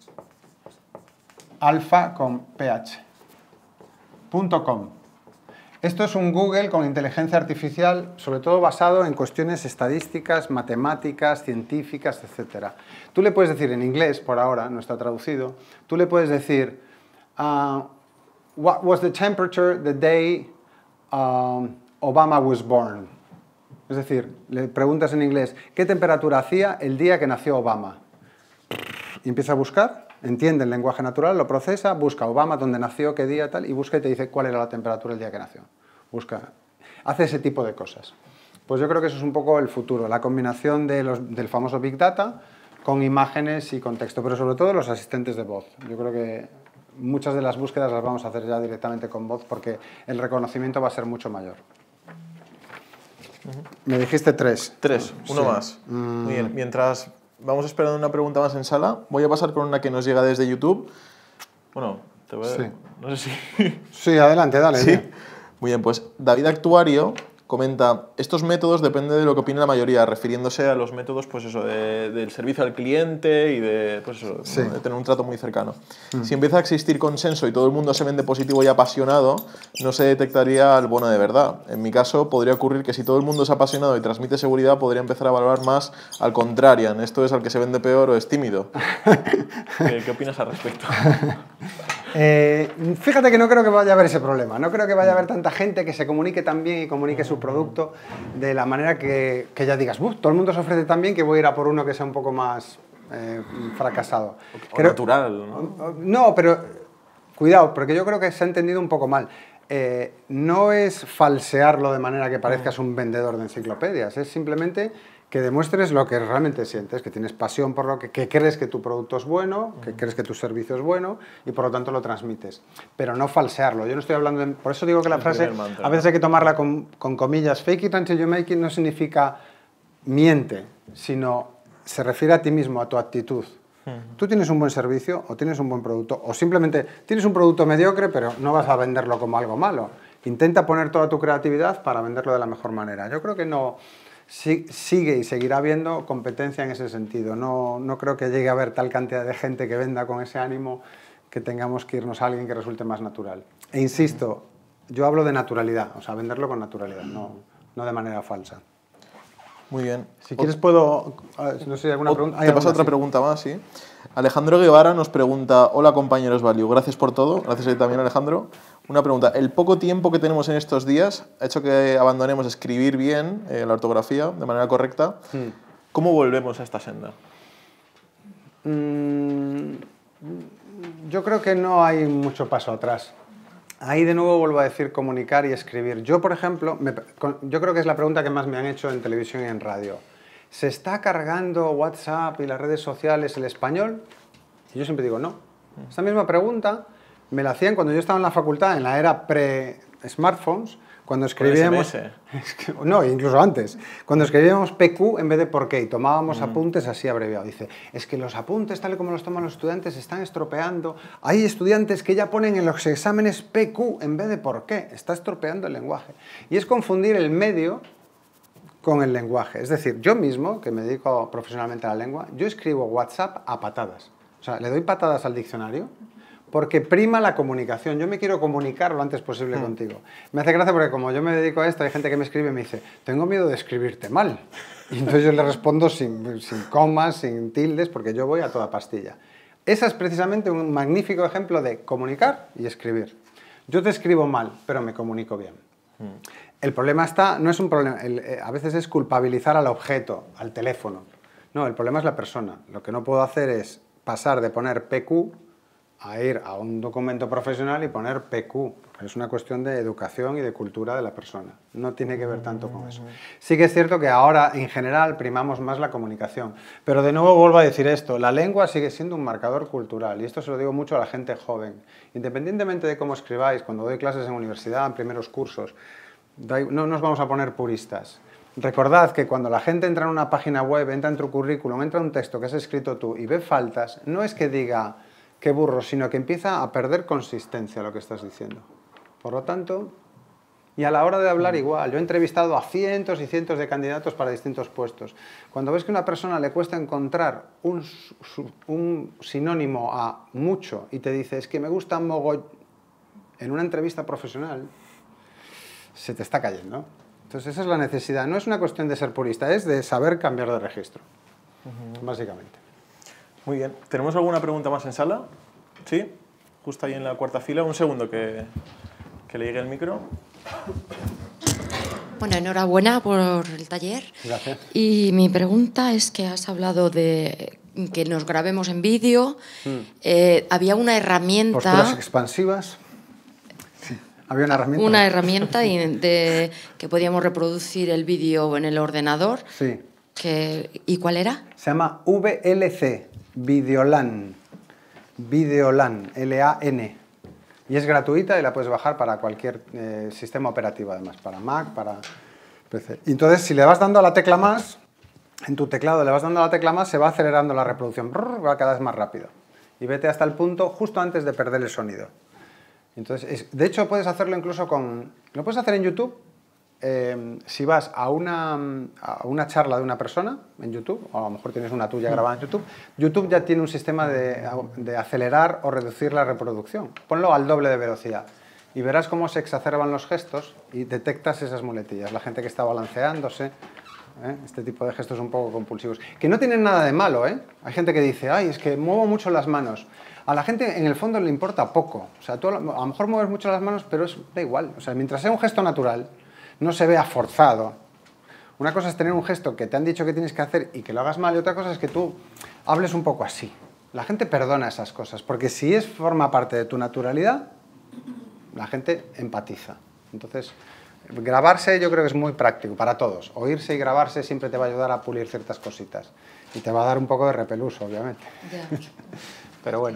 alfa con ph, punto com. Esto es un Google con inteligencia artificial, sobre todo basado en cuestiones estadísticas, matemáticas, científicas, etcétera. Tú le puedes decir en inglés, por ahora, no está traducido, tú le puedes decir, uh, what was the temperature the day um, Obama was born? Es decir, le preguntas en inglés, ¿qué temperatura hacía el día que nació Obama? Y empieza a buscar, entiende el lenguaje natural, lo procesa, busca Obama, dónde nació, qué día, tal, y busca y te dice cuál era la temperatura el día que nació. Busca, hace ese tipo de cosas. Pues yo creo que eso es un poco el futuro, la combinación de los, del famoso Big Data con imágenes y contexto, pero sobre todo los asistentes de voz. Yo creo que muchas de las búsquedas las vamos a hacer ya directamente con voz porque el reconocimiento va a ser mucho mayor. Uh-huh. Me dijiste tres. Tres, uno sí. más. Mm. Muy bien, mientras vamos esperando una pregunta más en sala, voy a pasar con una que nos llega desde YouTube. Bueno, te voy a... Sí. No sé si... Sí, adelante, dale. Sí. Dale. Muy bien, pues David Actuario comenta, estos métodos dependen de lo que opine la mayoría, refiriéndose a los métodos pues eso, de, del servicio al cliente y de, pues eso, sí. de tener un trato muy cercano. Mm. Si empieza a existir consenso y todo el mundo se vende positivo y apasionado, no se detectaría el bono de verdad. En mi caso, podría ocurrir que si todo el mundo es apasionado y transmite seguridad, podría empezar a valorar más al contrario. ¿Esto es al que se vende peor o es tímido? ¿Qué, ¿Qué opinas al respecto? Eh, fíjate que no creo que vaya a haber ese problema, no creo que vaya a haber tanta gente que se comunique tan bien y comunique su producto de la manera que, que ya digas, todo el mundo se ofrece tan bien que voy a ir a por uno que sea un poco más eh, fracasado. O creo, natural, ¿no? No, pero cuidado, porque yo creo que se ha entendido un poco mal. Eh, no es falsearlo de manera que parezcas un vendedor de enciclopedias, es simplemente que demuestres lo que realmente sientes, que tienes pasión por lo que, que crees que tu producto es bueno, que crees que tu servicio es bueno y por lo tanto lo transmites. Pero no falsearlo. Yo no estoy hablando de... Por eso digo que la frase a veces hay que tomarla con, con comillas. Fake it until you make it no significa miente, sino se refiere a ti mismo, a tu actitud. Uh-huh. Tú tienes un buen servicio o tienes un buen producto o simplemente tienes un producto mediocre pero no vas a venderlo como algo malo. Intenta poner toda tu creatividad para venderlo de la mejor manera. Yo creo que no... Sigue y seguirá habiendo competencia en ese sentido. No, no creo que llegue a haber tal cantidad de gente que venda con ese ánimo que tengamos que irnos a alguien que resulte más natural. E insisto, yo hablo de naturalidad, o sea, venderlo con naturalidad, no, no de manera falsa. Muy bien. Si quieres puedo... No sé, ¿alguna pregunta? Te paso otra pregunta más, sí. Alejandro Guevara nos pregunta, hola compañeros Value, gracias por todo, gracias a ti también Alejandro. Una pregunta, el poco tiempo que tenemos en estos días ha hecho que abandonemos escribir bien eh, la ortografía de manera correcta. Hmm. ¿Cómo volvemos a esta senda? Mm, yo creo que no hay mucho paso atrás. Ahí de nuevo vuelvo a decir comunicar y escribir. Yo, por ejemplo, me, yo creo que es la pregunta que más me han hecho en televisión y en radio. ¿Se está cargando WhatsApp y las redes sociales el español? Y yo siempre digo no. Esta misma pregunta me la hacían cuando yo estaba en la facultad, en la era pre-smartphones, cuando escribíamos... No, incluso antes. Cuando escribíamos P Q en vez de por qué y tomábamos mm. apuntes así abreviados. Dice, es que los apuntes, tal y como los toman los estudiantes, se están estropeando. Hay estudiantes que ya ponen en los exámenes P Q en vez de por qué. Está estropeando el lenguaje. Y es confundir el medio con el lenguaje. Es decir, yo mismo, que me dedico profesionalmente a la lengua, yo escribo WhatsApp a patadas. O sea, le doy patadas al diccionario porque prima la comunicación. Yo me quiero comunicar lo antes posible mm. contigo. Me hace gracia porque como yo me dedico a esto, hay gente que me escribe y me dice, tengo miedo de escribirte mal. Y entonces yo le respondo sin, sin comas, sin tildes, porque yo voy a toda pastilla. Ese es precisamente un magnífico ejemplo de comunicar y escribir. Yo te escribo mal, pero me comunico bien. Mm. El problema está, no es un problema, el, eh, a veces es culpabilizar al objeto, al teléfono. No, el problema es la persona. Lo que no puedo hacer es pasar de poner P Q a ir a un documento profesional y poner P Q. Es una cuestión de educación y de cultura de la persona. No tiene que ver tanto con eso. Sí que es cierto que ahora, en general, primamos más la comunicación. Pero de nuevo vuelvo a decir esto, la lengua sigue siendo un marcador cultural y esto se lo digo mucho a la gente joven. Independientemente de cómo escribáis, cuando doy clases en universidad, en primeros cursos, no nos vamos a poner puristas. Recordad que cuando la gente entra en una página web, entra en tu currículum, entra en un texto que has escrito tú y ve faltas, no es que diga qué burro, sino que empieza a perder consistencia lo que estás diciendo. Por lo tanto, y a la hora de hablar igual, yo he entrevistado a cientos y cientos de candidatos para distintos puestos. Cuando ves que a una persona le cuesta encontrar un, un sinónimo a mucho y te dice, es que me gusta mogollón, en una entrevista profesional, se te está cayendo. Entonces esa es la necesidad. No es una cuestión de ser purista, es de saber cambiar de registro, uh-huh. básicamente. Muy bien. ¿Tenemos alguna pregunta más en sala? ¿Sí? justo ahí en la cuarta fila. Un segundo que, que le llegue el micro. Bueno, enhorabuena por el taller. Gracias. Y mi pregunta es que has hablado de que nos grabemos en vídeo. Mm. Eh, había una herramienta... Posturas expansivas. Sí. Había una herramienta. Una herramienta de, que podíamos reproducir el vídeo en el ordenador. Sí. Que, ¿y cuál era? Se llama V L C, Videolan. Videolan, L A N. Y es gratuita y la puedes bajar para cualquier eh, sistema operativo, además, para Mac, para P C. Y entonces, si le vas dando a la tecla más, en tu teclado le vas dando a la tecla más, se va acelerando la reproducción, va cada vez más rápido. Y vete hasta el punto justo antes de perder el sonido. Entonces, es, de hecho, puedes hacerlo incluso con... Lo puedes hacer en YouTube. Eh, si vas a una, a una charla de una persona en YouTube, o a lo mejor tienes una tuya grabada en YouTube, YouTube ya tiene un sistema de, de acelerar o reducir la reproducción. Ponlo al doble de velocidad y verás cómo se exacerban los gestos y detectas esas muletillas. La gente que está balanceándose, ¿eh? Este tipo de gestos un poco compulsivos, que no tienen nada de malo, ¿eh? Hay gente que dice, ay, es que muevo mucho las manos. A la gente en el fondo le importa poco. O sea, tú a lo mejor mueves mucho las manos, pero es, da igual. O sea, mientras sea un gesto natural, no se vea forzado. Una cosa es tener un gesto que te han dicho que tienes que hacer y que lo hagas mal, y otra cosa es que tú hables un poco así. La gente perdona esas cosas, porque si es forma parte de tu naturalidad, la gente empatiza. Entonces, grabarse yo creo que es muy práctico para todos. Oírse y grabarse siempre te va a ayudar a pulir ciertas cositas. Y te va a dar un poco de repelús, obviamente. Yeah. Pero bueno.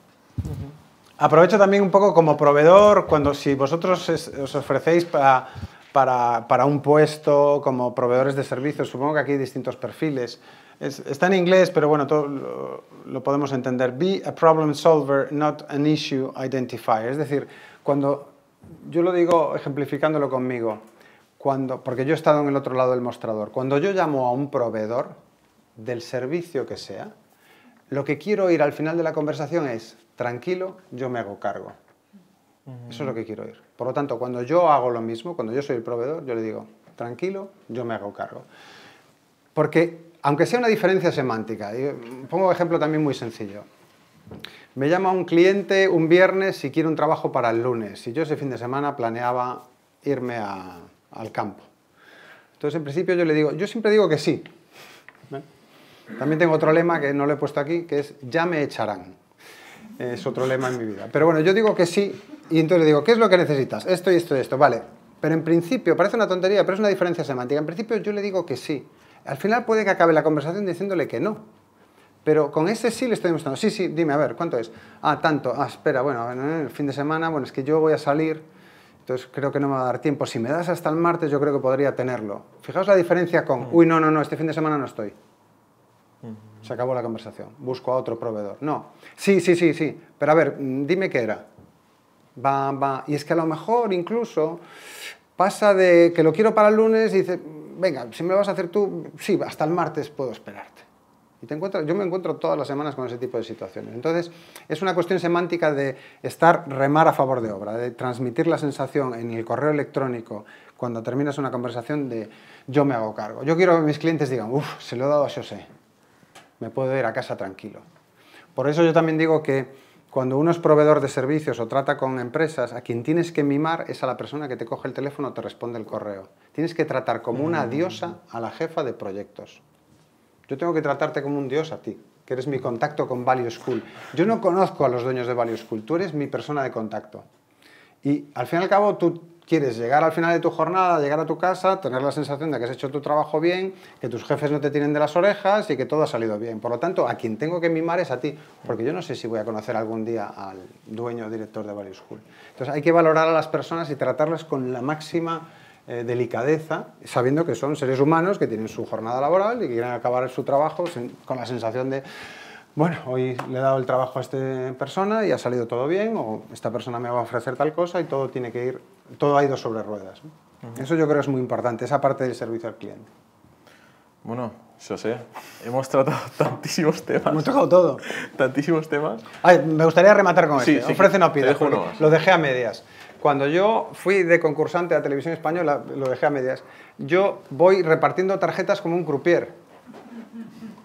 Aprovecho también un poco como proveedor, cuando si vosotros os ofrecéis para... Para, para un puesto como proveedores de servicios, supongo que aquí hay distintos perfiles. Es, está en inglés, pero bueno, todo lo, lo podemos entender. Be a problem solver, not an issue identifier. Es decir, cuando, yo lo digo ejemplificándolo conmigo, cuando, porque yo he estado en el otro lado del mostrador, cuando yo llamo a un proveedor del servicio que sea, lo que quiero oír al final de la conversación es, tranquilo, yo me hago cargo. Eso es lo que quiero oír. Por lo tanto, cuando yo hago lo mismo, cuando yo soy el proveedor, yo le digo, tranquilo, yo me hago cargo. Porque, aunque sea una diferencia semántica, y pongo un ejemplo también muy sencillo. Me llama un cliente un viernes si quiere un trabajo para el lunes. Y yo ese fin de semana planeaba irme a, al campo. Entonces, en principio, yo le digo, yo siempre digo que sí. ¿Ven? También tengo otro lema que no lo he puesto aquí, que es, ya me echarán. Es otro lema en mi vida. Pero bueno, yo digo que sí, y entonces le digo, ¿qué es lo que necesitas? Esto y esto y esto, vale. Pero en principio, parece una tontería, pero es una diferencia semántica. En principio yo le digo que sí. Al final puede que acabe la conversación diciéndole que no. Pero con ese sí le estoy demostrando, sí, sí, dime, a ver, ¿cuánto es? Ah, tanto. Ah, espera, bueno, el fin de semana, bueno, es que yo voy a salir, entonces creo que no me va a dar tiempo. Si me das hasta el martes, yo creo que podría tenerlo. Fijaos la diferencia con, uy, no, no, no, este fin de semana no estoy. Se acabó la conversación. Busco a otro proveedor. No. Sí, sí, sí, sí. Pero a ver, dime qué era. Va, va. Y es que a lo mejor incluso pasa de que lo quiero para el lunes y dice, venga, si me lo vas a hacer tú, sí, hasta el martes puedo esperarte. Y te encuentras, yo me encuentro todas las semanas con ese tipo de situaciones. Entonces, es una cuestión semántica de estar remar a favor de obra, de transmitir la sensación en el correo electrónico cuando terminas una conversación de yo me hago cargo. Yo quiero que mis clientes digan, uff, se lo he dado a José. Me puedo ir a casa tranquilo. Por eso yo también digo que cuando uno es proveedor de servicios o trata con empresas, a quien tienes que mimar es a la persona que te coge el teléfono o te responde el correo. Tienes que tratar como una diosa a la jefa de proyectos. Yo tengo que tratarte como un dios a ti, que eres mi contacto con Value School. Yo no conozco a los dueños de Value School, tú eres mi persona de contacto. Y al fin y al cabo tú quieres llegar al final de tu jornada, llegar a tu casa, tener la sensación de que has hecho tu trabajo bien, que tus jefes no te tienen de las orejas y que todo ha salido bien. Por lo tanto, a quien tengo que mimar es a ti, porque yo no sé si voy a conocer algún día al dueño o director de Value School. Entonces hay que valorar a las personas y tratarlas con la máxima eh, delicadeza, sabiendo que son seres humanos que tienen su jornada laboral y que quieren acabar su trabajo con la sensación de, bueno, hoy le he dado el trabajo a esta persona y ha salido todo bien, o esta persona me va a ofrecer tal cosa y todo tiene que ir, todo ha ido sobre ruedas. Uh-huh. Eso yo creo que es muy importante, esa parte del servicio al cliente. Bueno, José, hemos tratado tantísimos temas. Hemos tocado todo. Tantísimos temas. Ay, me gustaría rematar con sí, este. Sí, Ofrece no pidas. Lo dejé a medias. Cuando yo fui de concursante a Televisión Española, lo dejé a medias. Yo voy repartiendo tarjetas como un croupier.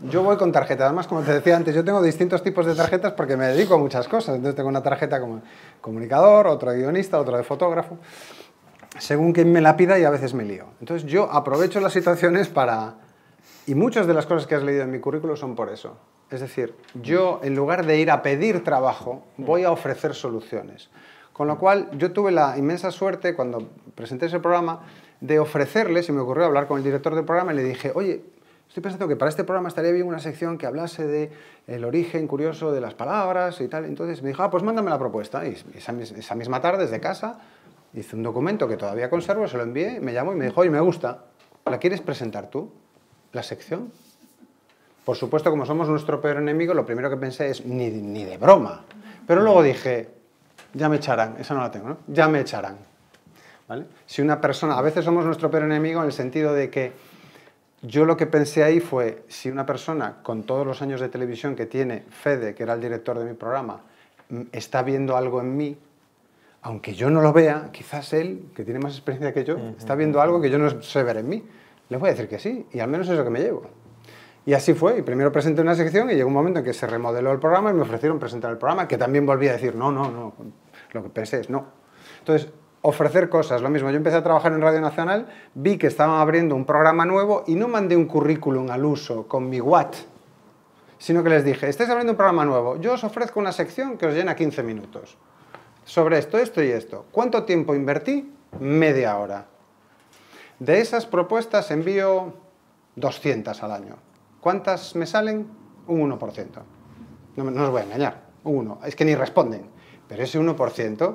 Yo voy con tarjeta. Además, como te decía antes, yo tengo distintos tipos de tarjetas porque me dedico a muchas cosas. Entonces tengo una tarjeta como comunicador, otra de guionista, otra de fotógrafo, según quien me la pida, y a veces me lío. Entonces yo aprovecho las situaciones para... Y muchas de las cosas que has leído en mi currículo son por eso. Es decir, yo en lugar de ir a pedir trabajo, voy a ofrecer soluciones. Con lo cual yo tuve la inmensa suerte, cuando presenté ese programa, de ofrecerle, se me ocurrió hablar con el director del programa y le dije, oye, estoy pensando que para este programa estaría bien una sección que hablase del origen curioso de las palabras y tal. Entonces me dijo, ah, pues mándame la propuesta. Y esa, esa misma tarde, desde casa, hice un documento que todavía conservo, se lo envié, me llamó y me dijo, oye, me gusta, ¿la quieres presentar tú, la sección? Por supuesto, como somos nuestro peor enemigo, lo primero que pensé es, ni, ni de broma. Pero luego dije, ya me echarán, esa no la tengo, ¿no? Ya me echarán. ¿Vale? Si una persona, a veces somos nuestro peor enemigo en el sentido de que yo lo que pensé ahí fue, si una persona con todos los años de televisión que tiene, Fede, que era el director de mi programa, está viendo algo en mí, aunque yo no lo vea, quizás él, que tiene más experiencia que yo, está viendo algo que yo no sé ver en mí. Le voy a decir que sí, y al menos es lo que me llevo. Y así fue, y primero presenté una sección y llegó un momento en que se remodeló el programa y me ofrecieron presentar el programa, que también volví a decir, no, no, no, lo que pensé es no. Entonces, ofrecer cosas, lo mismo, yo empecé a trabajar en Radio Nacional, vi que estaban abriendo un programa nuevo y no mandé un currículum al uso con mi Watt, sino que les dije, estáis abriendo un programa nuevo, yo os ofrezco una sección que os llena quince minutos, sobre esto, esto y esto. ¿Cuánto tiempo invertí? Media hora. De esas propuestas envío doscientas al año. ¿Cuántas me salen? Un uno por ciento. No, no os voy a engañar, un uno. Es que ni responden. Pero ese uno por ciento,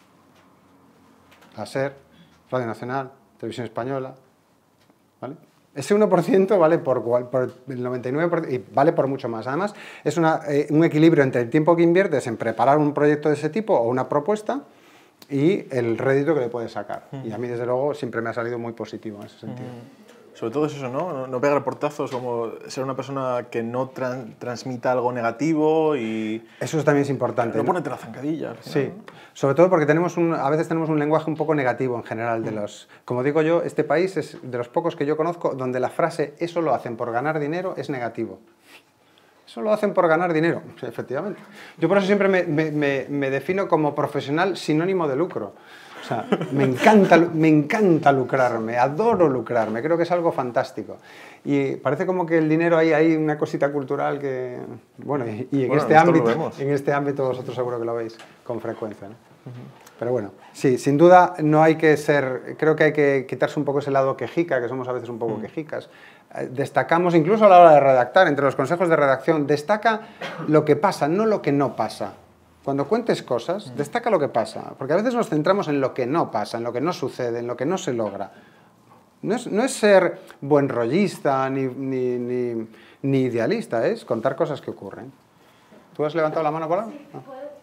a ser Radio Nacional, Televisión Española, ¿vale? Ese uno por ciento vale por, por el noventa y nueve por ciento y vale por mucho más. Además, es una, eh, un equilibrio entre el tiempo que inviertes en preparar un proyecto de ese tipo o una propuesta y el rédito que le puedes sacar. Mm. Y a mí, desde luego, siempre me ha salido muy positivo en ese sentido. Mm. Sobre todo es eso, ¿no? No, no pegar portazos, como ser una persona que no tran transmita algo negativo y... Eso también es importante. No, ¿no? ponerte la zancadilla. Al final, sí, ¿no? Sobre todo porque tenemos un, a veces tenemos un lenguaje un poco negativo en general de los... Como digo yo, este país es de los pocos que yo conozco donde la frase eso lo hacen por ganar dinero es negativo. Eso lo hacen por ganar dinero, sí, efectivamente. Yo por eso siempre me, me, me, me defino como profesional sinónimo de lucro. O sea, me encanta, me encanta lucrarme, adoro lucrarme, creo que es algo fantástico. Y parece como que el dinero ahí hay una cosita cultural que... Bueno, y, y en, bueno, este ámbito, vemos. en este ámbito vosotros seguro que lo veis con frecuencia, ¿no? Uh-huh. Pero bueno, sí, sin duda no hay que ser... Creo que hay que quitarse un poco ese lado quejica, que somos a veces un poco uh-huh. quejicas. Destacamos, incluso a la hora de redactar, entre los consejos de redacción, destaca lo que pasa, no lo que no pasa. Cuando cuentes cosas, destaca lo que pasa, porque a veces nos centramos en lo que no pasa, en lo que no sucede, en lo que no se logra. No es, no es ser buen rollista ni, ni, ni, ni idealista, es contar cosas que ocurren. ¿Tú has levantado la mano, Paula? No.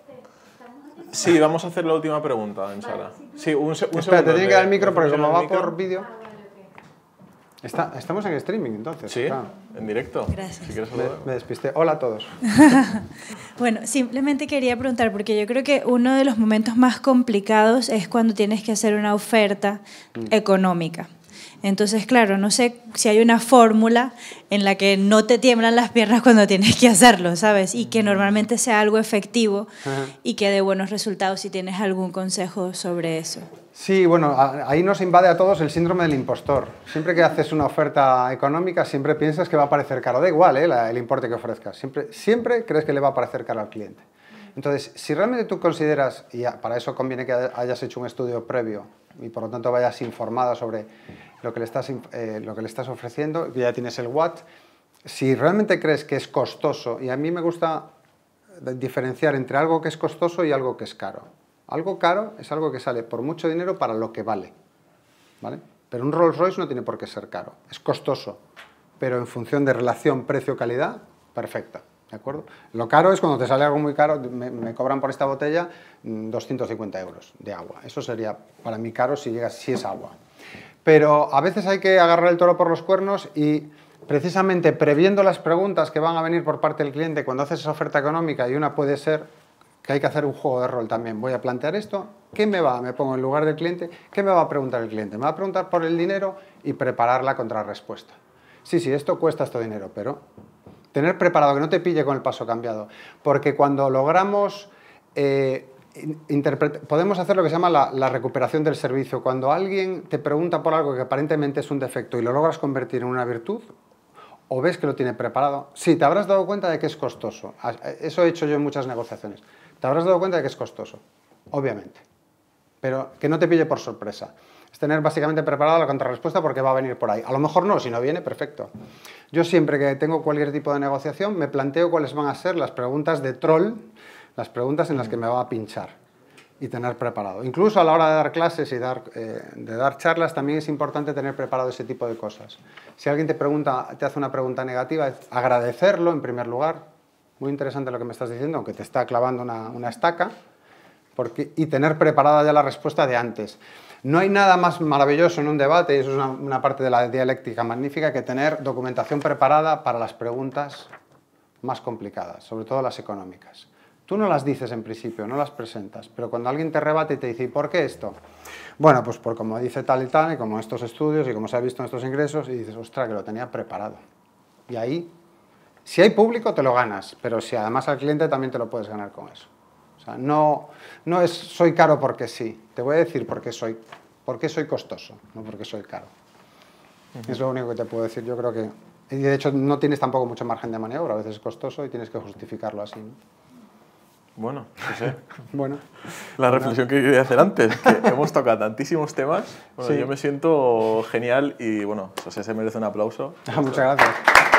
Sí, vamos a hacer la última pregunta en sala. Sí, un, un Espera, segundo. te tiene que dar el micro porque como va micro. por vídeo... Está, estamos en streaming, entonces. Sí, claro. En directo. Gracias. Si quieres me, me despisté. Hola a todos. Bueno, simplemente quería preguntar, porque yo creo que uno de los momentos más complicados es cuando tienes que hacer una oferta mm. económica. Entonces, claro, no sé si hay una fórmula en la que no te tiemblan las piernas cuando tienes que hacerlo, ¿sabes? Y que normalmente sea algo efectivo Ajá. y que dé buenos resultados, si tienes algún consejo sobre eso. Sí, bueno, ahí nos invade a todos el síndrome del impostor. Siempre que haces una oferta económica, siempre piensas que va a parecer caro. Da igual, ¿eh? La, el importe que ofrezcas. Siempre, siempre crees que le va a parecer caro al cliente. Entonces, si realmente tú consideras, y para eso conviene que hayas hecho un estudio previo y por lo tanto vayas informada sobre lo que le estás, eh, lo que le estás ofreciendo, que ya tienes el Watt, si realmente crees que es costoso, y a mí me gusta diferenciar entre algo que es costoso y algo que es caro. Algo caro es algo que sale por mucho dinero para lo que vale, ¿vale? Pero un Rolls Royce no tiene por qué ser caro, es costoso, pero en función de relación precio-calidad, perfecta, ¿de acuerdo? Lo caro es cuando te sale algo muy caro, me, me cobran por esta botella doscientos cincuenta euros de agua, eso sería para mí caro si, llega, si es agua. Pero a veces hay que agarrar el toro por los cuernos y precisamente previendo las preguntas que van a venir por parte del cliente cuando haces esa oferta económica, y una puede ser que hay que hacer un juego de rol también. Voy a plantear esto, ¿qué me va? Me pongo en lugar del cliente, ¿qué me va a preguntar el cliente? Me va a preguntar por el dinero y preparar la contrarrespuesta. Sí, sí, esto cuesta esto dinero, pero Tener preparado, que no te pille con el paso cambiado. Porque cuando logramos... Eh, podemos hacer lo que se llama la, la recuperación del servicio. Cuando alguien te pregunta por algo que aparentemente es un defecto y lo logras convertir en una virtud, o ves que lo tiene preparado, sí, te habrás dado cuenta de que es costoso. Eso he hecho yo en muchas negociaciones. Te habrás dado cuenta de que es costoso, obviamente. Pero que no te pille por sorpresa. Es tener básicamente preparada la contrarrespuesta porque va a venir por ahí. A lo mejor no, si no viene, perfecto. Yo siempre que tengo cualquier tipo de negociación me planteo cuáles van a ser las preguntas de troll, las preguntas en las que me va a pinchar y tener preparado. Incluso a la hora de dar clases y dar, eh, de dar charlas también es importante tener preparado ese tipo de cosas. Si alguien te, pregunta, te hace una pregunta negativa, agradecerlo en primer lugar. Muy interesante lo que me estás diciendo, aunque te está clavando una, una estaca, porque, y tener preparada ya la respuesta de antes. No hay nada más maravilloso en un debate, y eso es una, una parte de la dialéctica magnífica, que tener documentación preparada para las preguntas más complicadas, sobre todo las económicas. Tú no las dices en principio, no las presentas, pero cuando alguien te rebate y te dice, ¿y por qué esto? Bueno, pues por como dice tal y tal, y como estos estudios, y como se ha visto en estos ingresos, y dices, ostras, que lo tenía preparado. Y ahí, si hay público, te lo ganas, pero si además al cliente también te lo puedes ganar con eso. O sea, no, no es soy caro porque sí, te voy a decir por qué soy, por qué soy costoso, no porque soy caro. Uh-huh. Es lo único que te puedo decir, yo creo que... Y de hecho no tienes tampoco mucho margen de maniobra, a veces es costoso y tienes que justificarlo así, ¿no? Bueno, no sé. Bueno. La reflexión que quería hacer antes, que hemos tocado tantísimos temas. Bueno, sí. Yo me siento genial y, bueno, José se merece un aplauso. Ah, muchas gracias.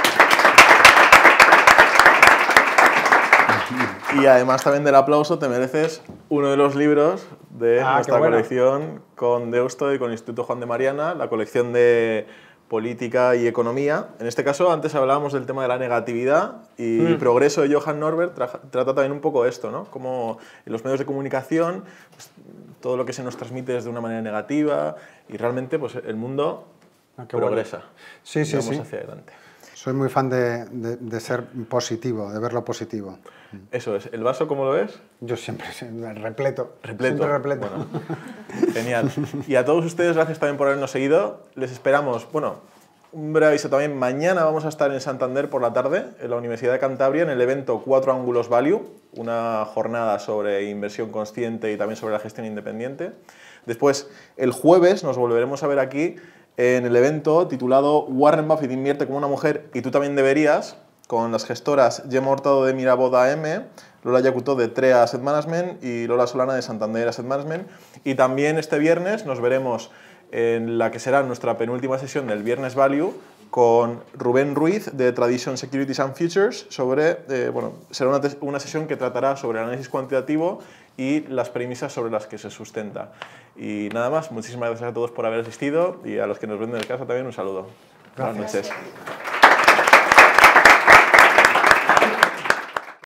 Y además también del aplauso te mereces uno de los libros de ah, nuestra bueno. colección con Deusto y con el Instituto Juan de Mariana, la colección de política y economía. En este caso, antes hablábamos del tema de la negatividad y mm. Progreso de Johan Norbert tra trata también un poco esto, ¿no? Como en los medios de comunicación, pues, todo lo que se nos transmite es de una manera negativa y realmente pues, el mundo ah, progresa. Bueno. Sí, sí, vamos sí. hacia adelante. Soy muy fan de, de, de ser positivo, de ver lo positivo. Eso es. ¿El vaso cómo lo ves? Yo siempre, repleto. Repleto. Siempre repleto. Bueno, genial. Y a todos ustedes, gracias también por habernos seguido. Les esperamos, bueno, un breve aviso también. Mañana vamos a estar en Santander por la tarde, en la Universidad de Cantabria, en el evento Cuatro Ángulos Value, una jornada sobre inversión consciente y también sobre la gestión independiente. Después, el jueves, nos volveremos a ver aquí en el evento titulado Warren Buffett invierte como una mujer y tú también deberías, con las gestoras Gemma Hurtado de Mirabot A M, Lola Yacutó de Trea Asset Management y Lola Solana de Santander Asset Management. Y también este viernes nos veremos en la que será nuestra penúltima sesión del Viernes Value con Rubén Ruiz de Tradition Securities and Futures sobre, eh, bueno, será una, una sesión que tratará sobre el análisis cuantitativo y las premisas sobre las que se sustenta. Y nada más, muchísimas gracias a todos por haber asistido y a los que nos ven en el caso también un saludo. Gracias. Buenas noches.